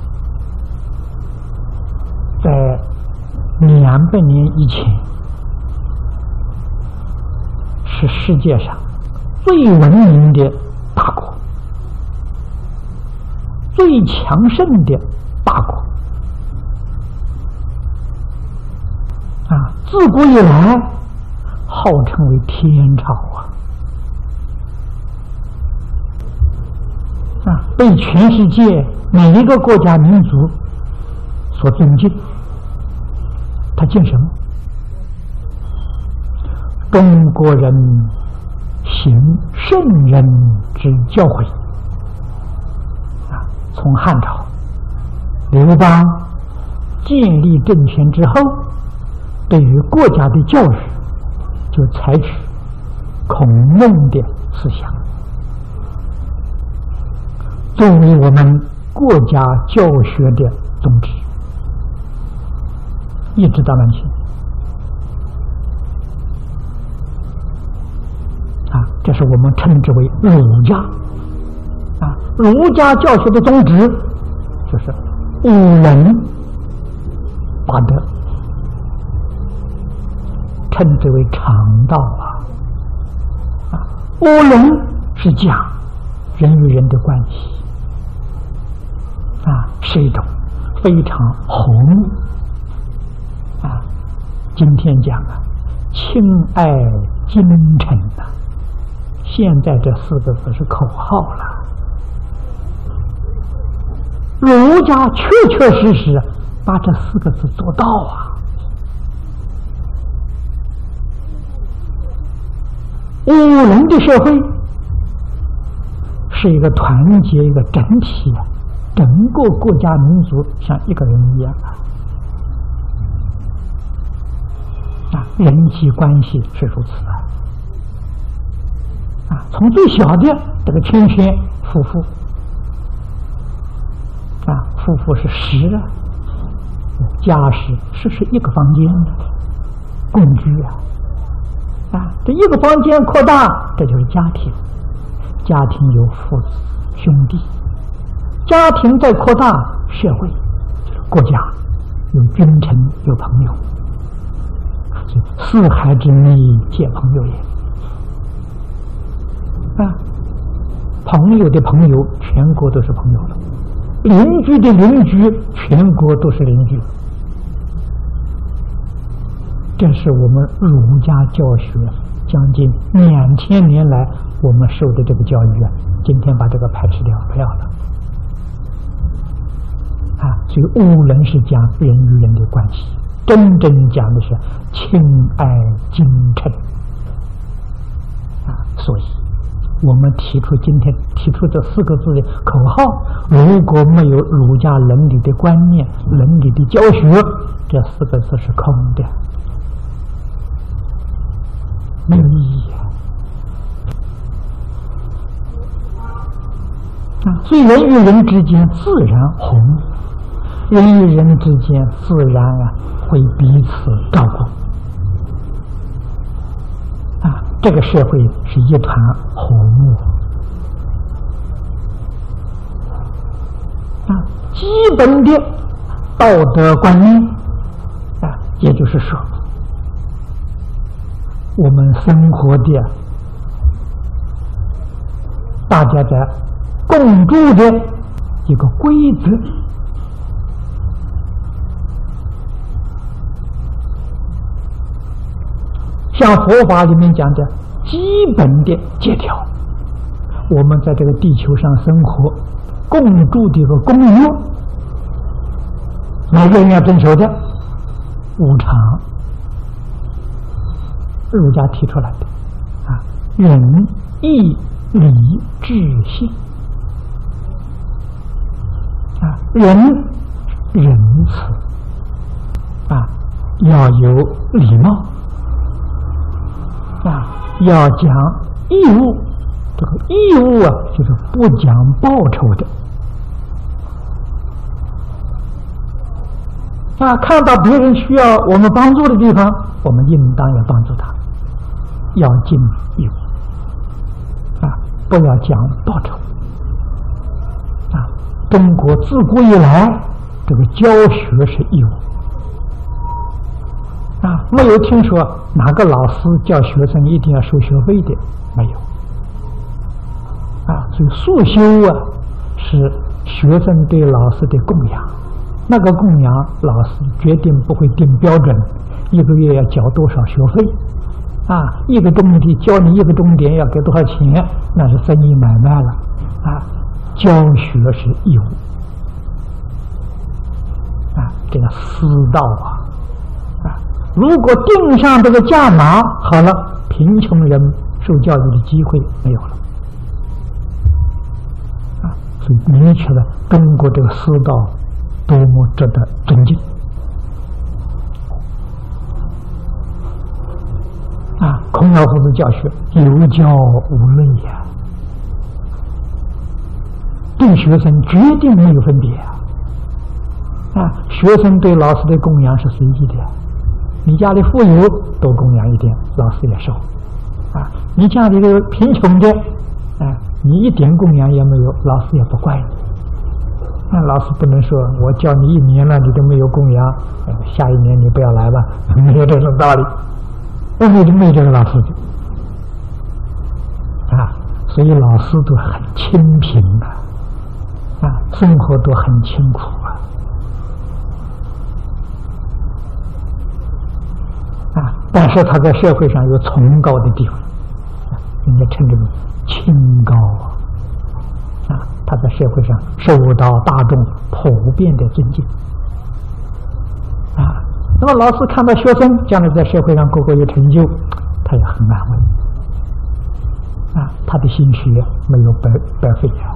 在两百年以前是世界上最文明的大国，最强盛的大国啊！自古以来号称为天朝啊啊，被全世界每一个国家民族所尊敬。他敬什么？中国人行圣人之教诲啊！从汉朝刘邦建立政权之后，对于国家的教育就采取孔孟的思想，作为我们国家教学的宗旨。一直到南清啊，这是我们称之为儒家啊。儒家教学的宗旨就是五伦八德，称之为常道啊。啊，五伦是讲人与人的关系啊，是一种非常和睦。啊，今天讲啊，亲爱君臣呐，现在这四个字是口号了。儒家确确实实把这四个字做到啊。五伦的社会是一个团结一个整体啊，整个国家民族像一个人一样啊。啊，人际关系是如此啊！啊，从最小的这个圈圈夫妇，啊，夫妇是十啊，家是是是一个房间的， 共居啊，啊，这一个房间扩大，这就是家庭。家庭有父子兄弟，家庭再扩大，社会就是国家，有君臣，有朋友。四海之内皆朋友也。啊，朋友的朋友，全国都是朋友了；邻居的邻居，全国都是邻居。这是我们儒家教学将近两千年来我们受的这个教育啊，今天把这个排斥掉，不要了。啊，所以无论是讲人与人的关系，真正讲的是亲爱精诚。啊，所以我们提出今天提出这四个字的口号，如果没有儒家伦理的观念、伦理的教学，这四个字是空的，没有意义啊！所以人与人之间自然和睦，人与人之间自然啊会彼此照顾啊，这个社会是一团和睦啊。基本的道德观念啊，也就是说我们生活的大家在共住的一个规则，像佛法里面讲的基本的戒条，我们在这个地球上生活共住的一个公约，每个人要遵守的无常，儒家提出来的啊，仁义礼智信啊，仁仁慈啊，要有礼貌啊，要讲义务。这个义务啊，就是不讲报酬的啊。看到别人需要我们帮助的地方，我们应当要帮助他，要尽义务啊，不要讲报酬啊。中国自古以来，这个教学是义务啊，没有听说哪个老师教学生一定要收学费的，没有啊。所以素修啊，是学生对老师的供养，那个供养老师决定不会定标准，一个月要交多少学费啊，一个钟点教你一个钟点要给多少钱，那是生意买卖了啊。教学是义务啊，这个私道啊啊，如果定上这个价码，好了，贫穷人受教育的机会没有了啊。所以明确了中国这个私道多么值得尊敬啊！孔老夫子教学有教无类呀，对学生决定没有分别啊！啊，学生对老师的供养是随意的，你家里富有多供养一点，老师也收啊；你家里的贫穷的，啊，你一点供养也没有，老师也不怪你。那老师不能说我教你一年了，你都没有供养，下一年你不要来吧，没有这种道理。我们就没有这个老师啊，所以老师都很清贫啊，啊，生活都很清苦啊，啊，但是他在社会上有崇高的地位，人家称之为清高啊。啊，他在社会上受到大众普遍的尊敬啊。那么老师看到学生将来在社会上个个有成就，他也很安慰啊，他的心血没有白白费啊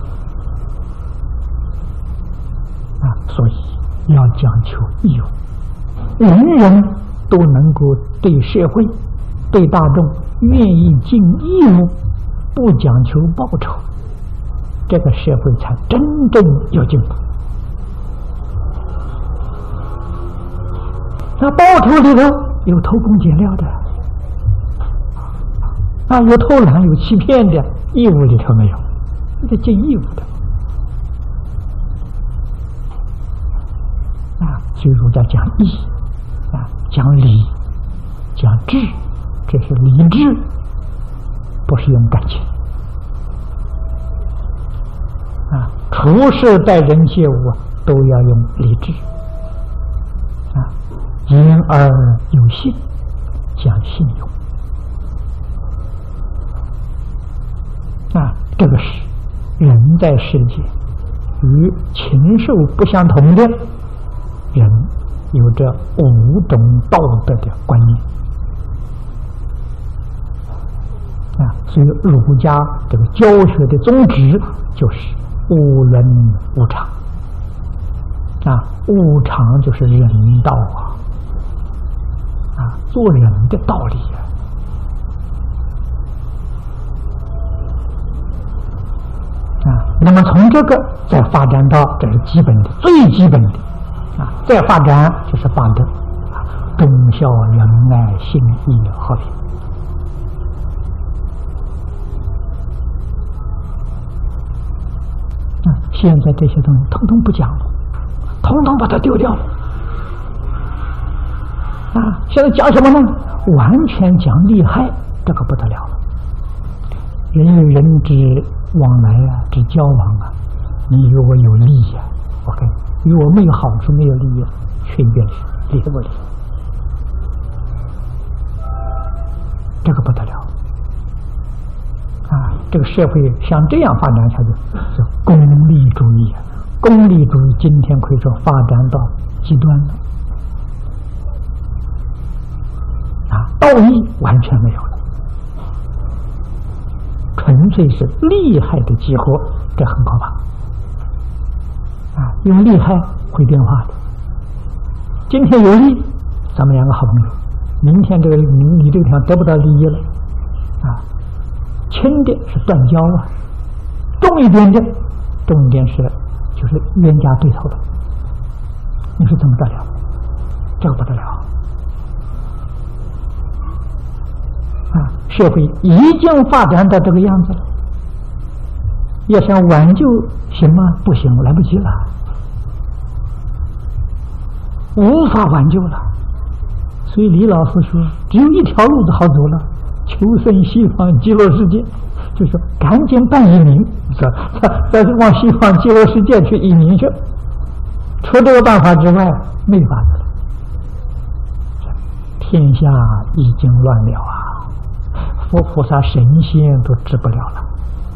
啊，所以要讲求义务，人人都能够对社会、对大众愿意尽义务，不讲求报酬，这个社会才真正有进步。那报酬里头有偷工减料的，啊，有偷懒有欺骗的，义务里头没有，你得尽义务的。啊，所以儒家讲义，啊，讲礼，讲智，这是理智，不是用感情。啊，处事待人接物都要用理智。啊，言而有信，讲信用。啊，这个是人在世界与禽兽不相同的。人有着五种道德的观念啊，所以儒家这个教学的宗旨就是无伦无常啊，无常就是人道啊，啊，做人的道理啊。啊，那么从这个再发展到这是基本的、最基本的。啊，再发展就是八德，啊，忠孝仁爱信义和平。啊，现在这些东西统统不讲了，统统把它丢掉了。啊，现在讲什么呢？完全讲利害，这个不得了了。人与人之往来啊，之交往啊，你与我有利呀、啊，我跟你。与我没有好处，没有利益，全变是利不利？这个不得了啊！这个社会像这样发展下去，是功利主义。功利主义今天可以说发展到极端了啊！道义完全没有了，纯粹是利害的集合，这很可怕。啊，用利害会变化的。今天有利，咱们两个好朋友；明天这个你你这个地方得不到利益了，啊，轻的是断交啊，重一点的，重一点是就是冤家对头的。你说怎么得了？这个不得了啊！社会已经发展到这个样子了。要想挽救行吗？不行，来不及了，无法挽救了。所以李老师说，只有一条路子好走了，求生西方极乐世界，就是说赶紧办移民，是吧？再往西方极乐世界去移民去，除这个办法之外，没法子了。天下已经乱了啊！佛菩萨、神仙都治不了了。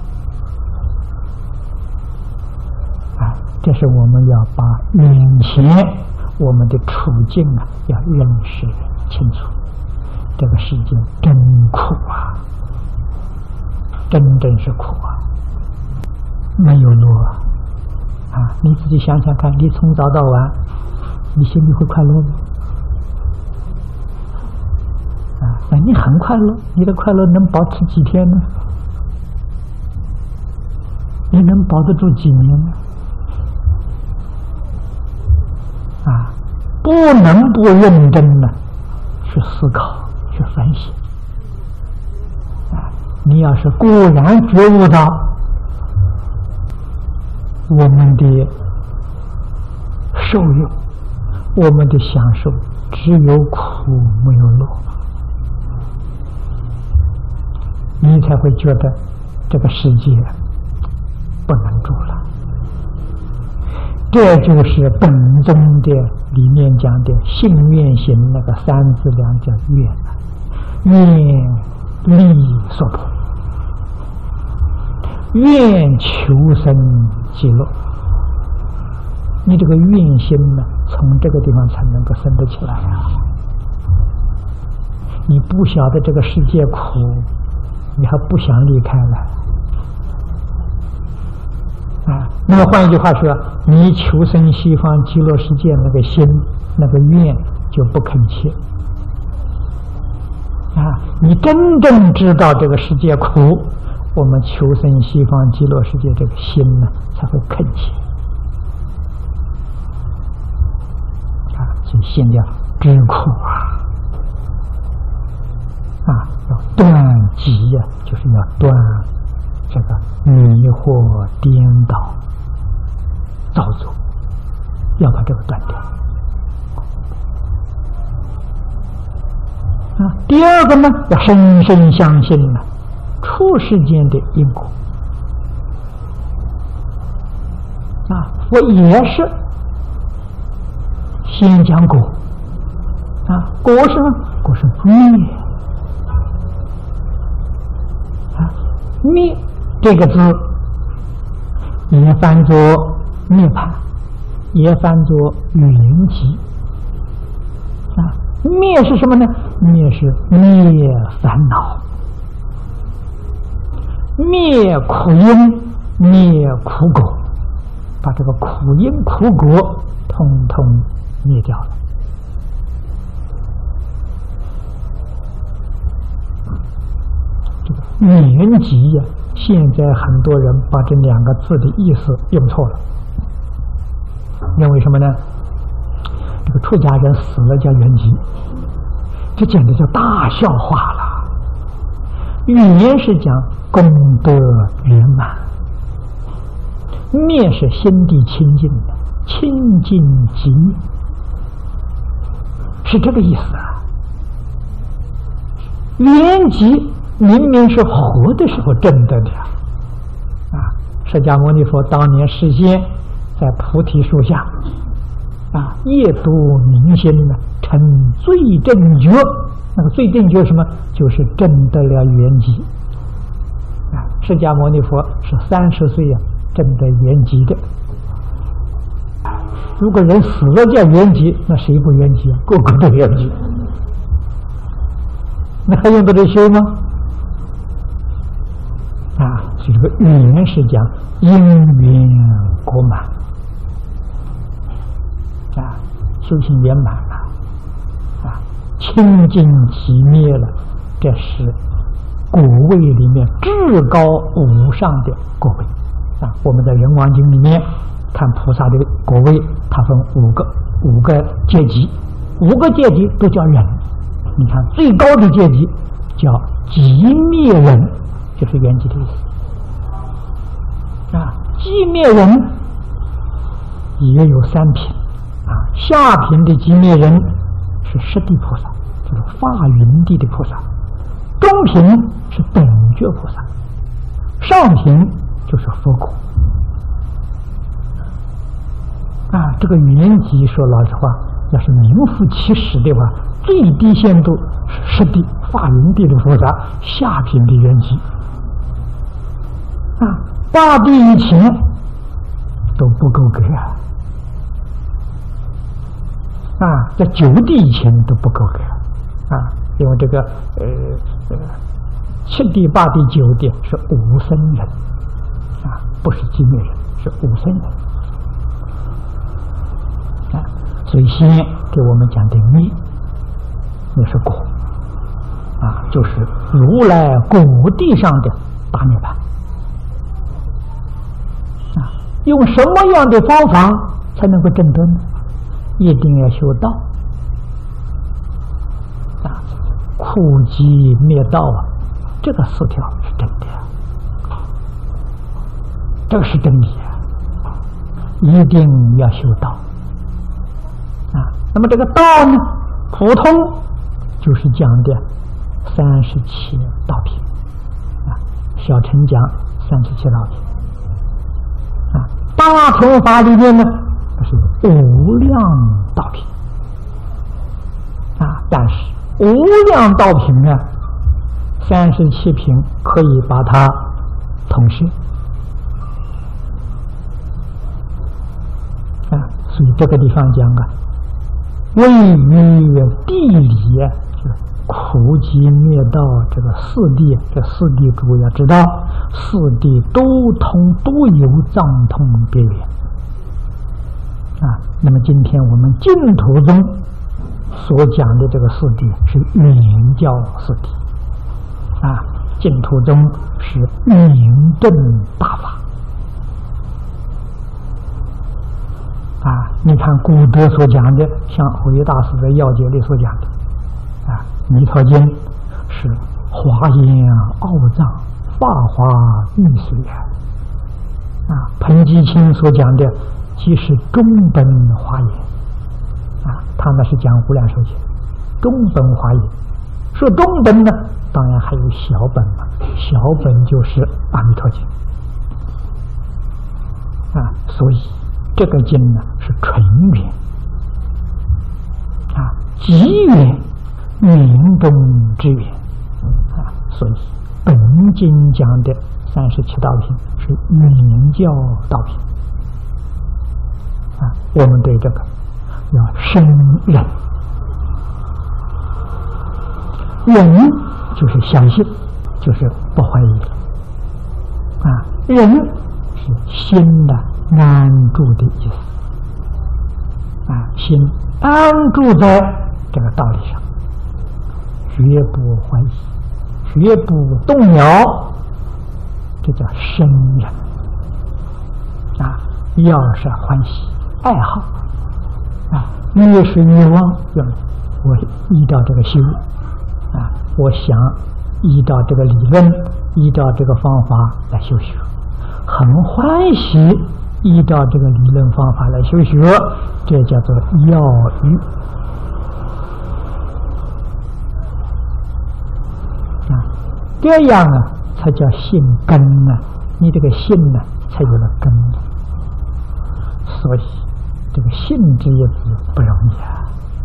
这是我们要把眼前我们的处境啊，要认识清楚。这个世界真苦啊，真真是苦啊，没有路啊！啊，你自己想想看，你从早到晚，你心里会快乐吗？啊，那你很快乐，你的快乐能保持几天呢？你能保得住几年呢？啊，不能不认真的去思考、去反省。啊，你要是果然觉悟到我们的受用、我们的享受只有苦没有乐，你才会觉得这个世界不能住了。这就是本宗的里面讲的信愿行那个三字两叫愿，愿力所迫，愿求生极乐。你这个愿心呢，从这个地方才能够生得起来呀、啊。你不晓得这个世界苦，你还不想离开了。啊，那么换一句话说，你求生西方极乐世界那个心、那个愿就不恳切。啊，你真正知道这个世界苦，我们求生西方极乐世界这个心呢才会恳切。啊，所以心叫知苦啊。 啊，要断集呀、啊，就是要断这个迷惑颠倒造作，要把这个断掉。啊，第二个呢，要深深相信呢，出世间的因果。啊，我也是先讲果，啊，果是什么？果是灭。啊，灭这个字也翻作涅槃，也翻作圆寂。啊，灭是什么呢？灭是灭烦恼，灭苦因，灭苦果，把这个苦因苦果通通灭掉了。圆寂呀，现在很多人把这两个字的意思用错了，认为什么呢？这个出家人死了叫圆寂，这简直叫大笑话了。圆是讲功德圆满，灭是心地清净的，清净即灭，是这个意思啊。圆寂明明是活的时候证得的啊！释迦牟尼佛当年示现在菩提树下啊，夜读明心呢，成最正觉。那个最正觉什么？就是证得了圆寂啊！释迦牟尼佛是三十岁啊，证得圆寂的。如果人死了叫圆寂，那谁不圆寂啊？个个都圆寂，那还用得着修吗？啊，所以这个圆是讲因缘果满啊，修行圆满了啊，清净寂灭了，这是果位里面至高无上的果位啊。我们在人王经里面看菩萨的果位，它分五个五个阶级，五个阶级都叫人。你看最高的阶级叫寂灭人，就是圆寂的意思啊。寂灭人也有三品啊，下品的寂灭人是十地菩萨，就是法云地的菩萨；中品是等觉菩萨；上品就是佛果啊。这个圆寂说老实话，要是名副其实的话，最低限度是十地法云地的菩萨，下品的圆寂啊。八地以前都不够格啊，啊，在九地以前都不够格啊，因为这个呃呃七地、八地、九地是无生人啊，不是寂灭人，是无生人啊。所以先给我们讲的灭，那是果啊，就是如来果地上的大涅槃。用什么样的方法才能够证得呢？一定要修道啊！苦集灭道啊，这个四条是真的，这个是真理啊！一定要修道啊！那么这个道呢，普通就是讲的三十七道品啊，小乘讲三十七道品。啊，大乘法里面呢，它是无量道品啊，但是无量道品呢，三十七品可以把它统摄啊，所以这个地方讲啊，位于地理啊，就是苦集灭道这个四谛，这四谛主要知道，四谛都通都有藏通别圆啊。那么今天我们净土中所讲的这个四谛是圆教四谛啊，净土中是明顿大法啊。你看古德所讲的，像慧大师在要解里所讲的啊，《弥陀经》 是华严奥藏，法华密随啊！啊，彭基清所讲的即是中本华严啊，他那是讲无量寿经，中本华严。说中本呢，当然还有小本嘛，小本就是阿弥陀经啊，所以这个经呢是纯圆啊，极圆，圆中之圆啊，所以本经讲的三十七道品是圆教道品啊，我们对这个要深认，认就是相信，就是不怀疑了啊，认是心的安住的意思啊，心安住在这个道理上，绝不怀疑，绝不动摇，这叫深忍啊。要是欢喜爱好啊，越是欲望，我依照这个修啊，我想依照这个理论，依照这个方法来修学，很欢喜依照这个理论方法来修学，这叫做要欲啊。这样啊，才叫信根呢、啊。你这个信呢，才有了根。所以，这个信这一字不容易啊！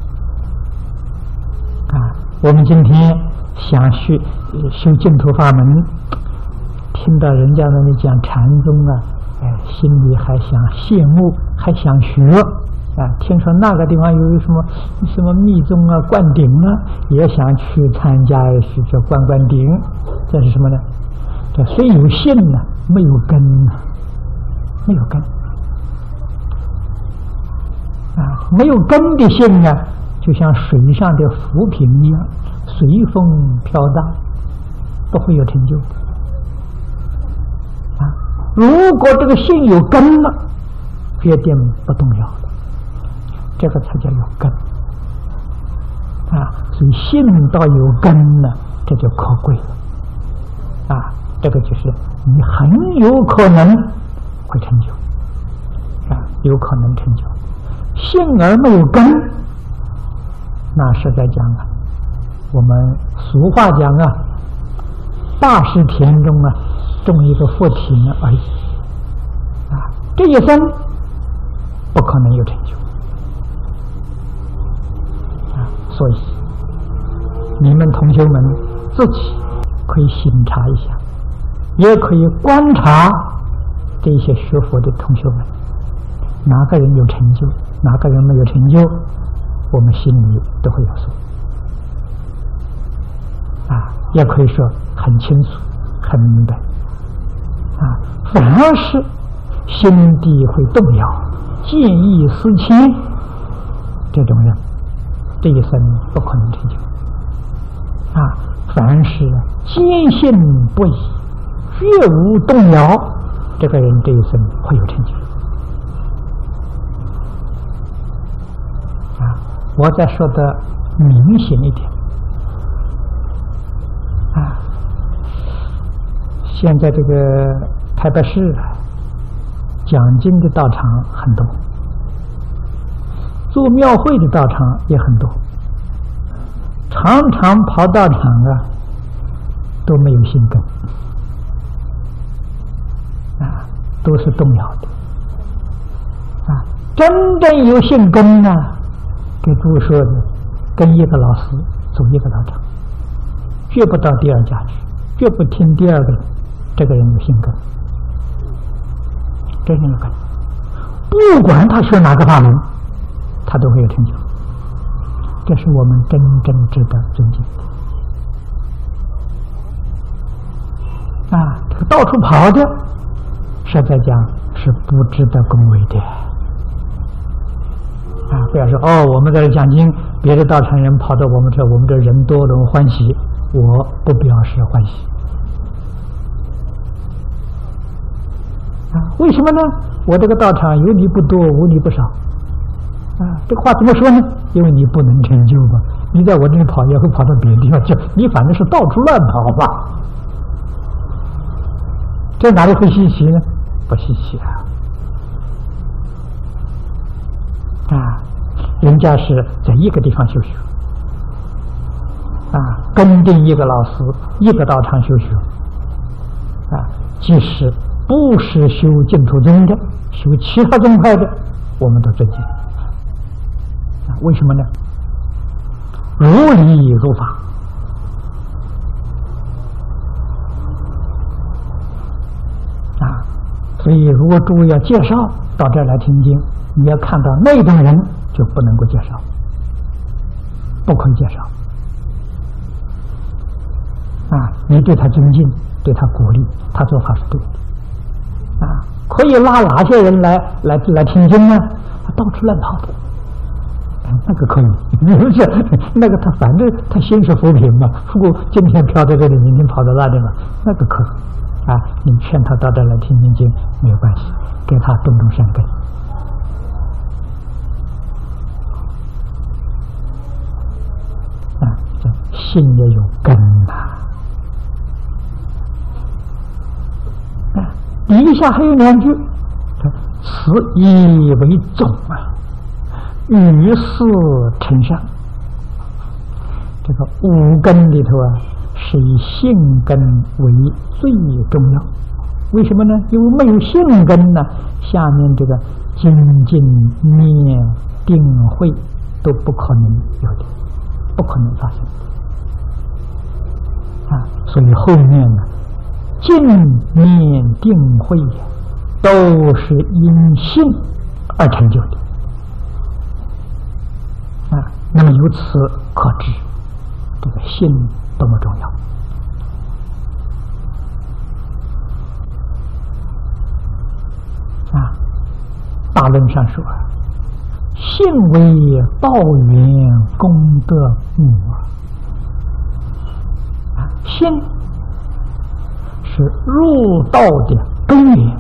啊，我们今天想学修净土法门，听到人家那里讲禅宗啊，哎，心里还想羡慕，还想学啊。听说那个地方有什么什么密宗啊、灌顶啊，也想去参加去这灌灌顶。这是什么呢？这虽有信呢、啊，没有根呢、啊，没有根啊，没有根的信啊，就像水上的浮萍一样，随风飘荡，不会有成就啊。如果这个信有根了，决定不动摇了，这个才叫有根啊。所以信到有根了，这就可贵了啊。这个就是你很有可能会成就啊，有可能成就。信而没有根，那实在讲啊，我们俗话讲啊，大石田中啊种一个佛体呢而已啊，这一生不可能有成就啊。所以你们同学们自己可以省察一下，也可以观察这些学佛的同学们，哪个人有成就，哪个人没有成就，我们心里都会有数啊，也可以说很清楚很明白啊。凡是心地会动摇、见异思迁这种人，这一生不可能成就啊。凡是坚信不疑、绝无动摇，这个人这一生会有成就啊。我再说的明显一点啊，现在这个台北市讲经的道场很多，做庙会的道场也很多，常常跑道场啊都没有心根啊，都是动摇的啊。真正有心根啊，给诸位说的，跟一个老师走一个道场，绝不到第二家去，绝不听第二个人，这个人有心根，真正有根，不管他学哪个法门，他都会有成就，这是我们真正值得尊敬的啊。这个到处跑的，实在讲是不值得恭维的啊！不要说哦，我们在这讲经，别的道场人跑到我们这，我们这人多人欢喜，我不表示欢喜啊！为什么呢？我这个道场有你不多，无你不少啊！这个话怎么说呢？因为你不能成就嘛， 你在我这里跑，也会跑到别的地方去。你反正是到处乱跑吧，这哪里会稀奇呢？不稀奇啊！啊，人家是在一个地方修学，啊，跟定一个老师，一个道场修学，啊，即使不是修净土宗的，修其他宗派的，我们都尊敬。啊，为什么呢？如理如法。啊，所以如果诸位要介绍到这儿来听经，你要看到那种人就不能够介绍，不可以介绍。啊，你对他尊敬，对他鼓励，他做法是对的。啊，可以拉哪些人来来来听经呢？他到处乱跑的，那个可以，不是那个他反正他心是浮萍嘛，如果今天飘在这里，明天跑到那里了，那个可以。啊，你劝他到这来听听经没有关系，给他种种善根。啊，信也有根呐。啊，底下还有两句，此以为重啊，于是成上。这个五根里头啊，是以性根为最重要。为什么呢？因为没有性根呢，下面这个精进念定慧都不可能有的，不可能发生啊。所以后面呢，静念定慧都是因性而成就的啊。那么由此可知，这个性多么重要啊！大论上说，性为道源功德母啊，性是入道的根源，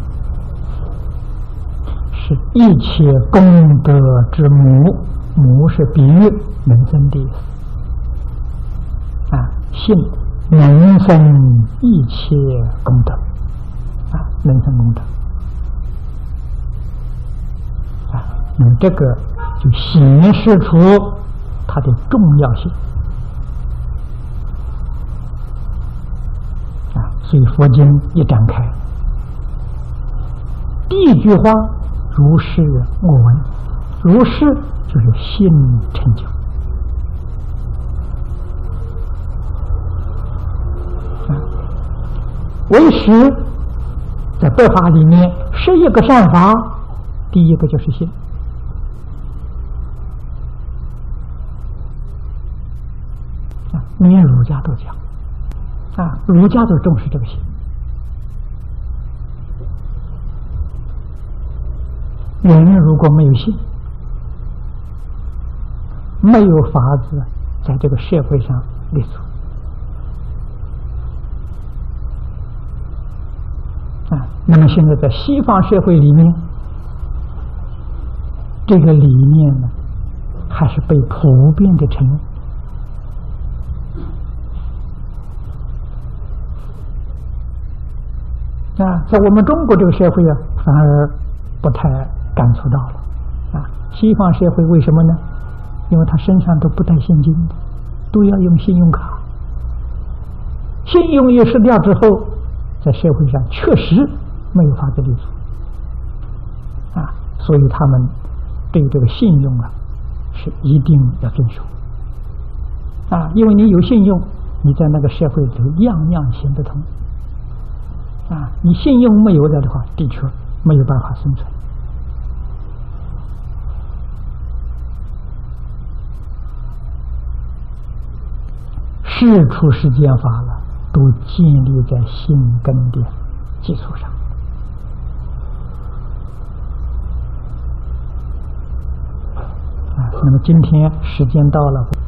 是一切功德之母。母是比喻能生的意思啊，性能生一切功德啊，能生功德啊，那么这个就显示出它的重要性啊。所以佛经一展开，第一句话如是我闻，如是就是心成就啊。为实在百法里面，十一个善法，第一个就是心啊。连儒家都讲啊，儒家都重视这个心。人如果没有心，没有法子在这个社会上立足啊。那么现在在西方社会里面，这个理念呢，还是被普遍的承认啊。在我们中国这个社会啊，反而不太感触到了啊。西方社会为什么呢？因为他身上都不带现金的，都要用信用卡。信用一失掉之后，在社会上确实没有法子立足啊。所以他们对这个信用啊，是一定要遵守啊。因为你有信用，你在那个社会里头样样行得通啊。你信用没有了的话，的确没有办法生存。事出世间法了，都建立在心根的基础上啊。那么今天时间到了。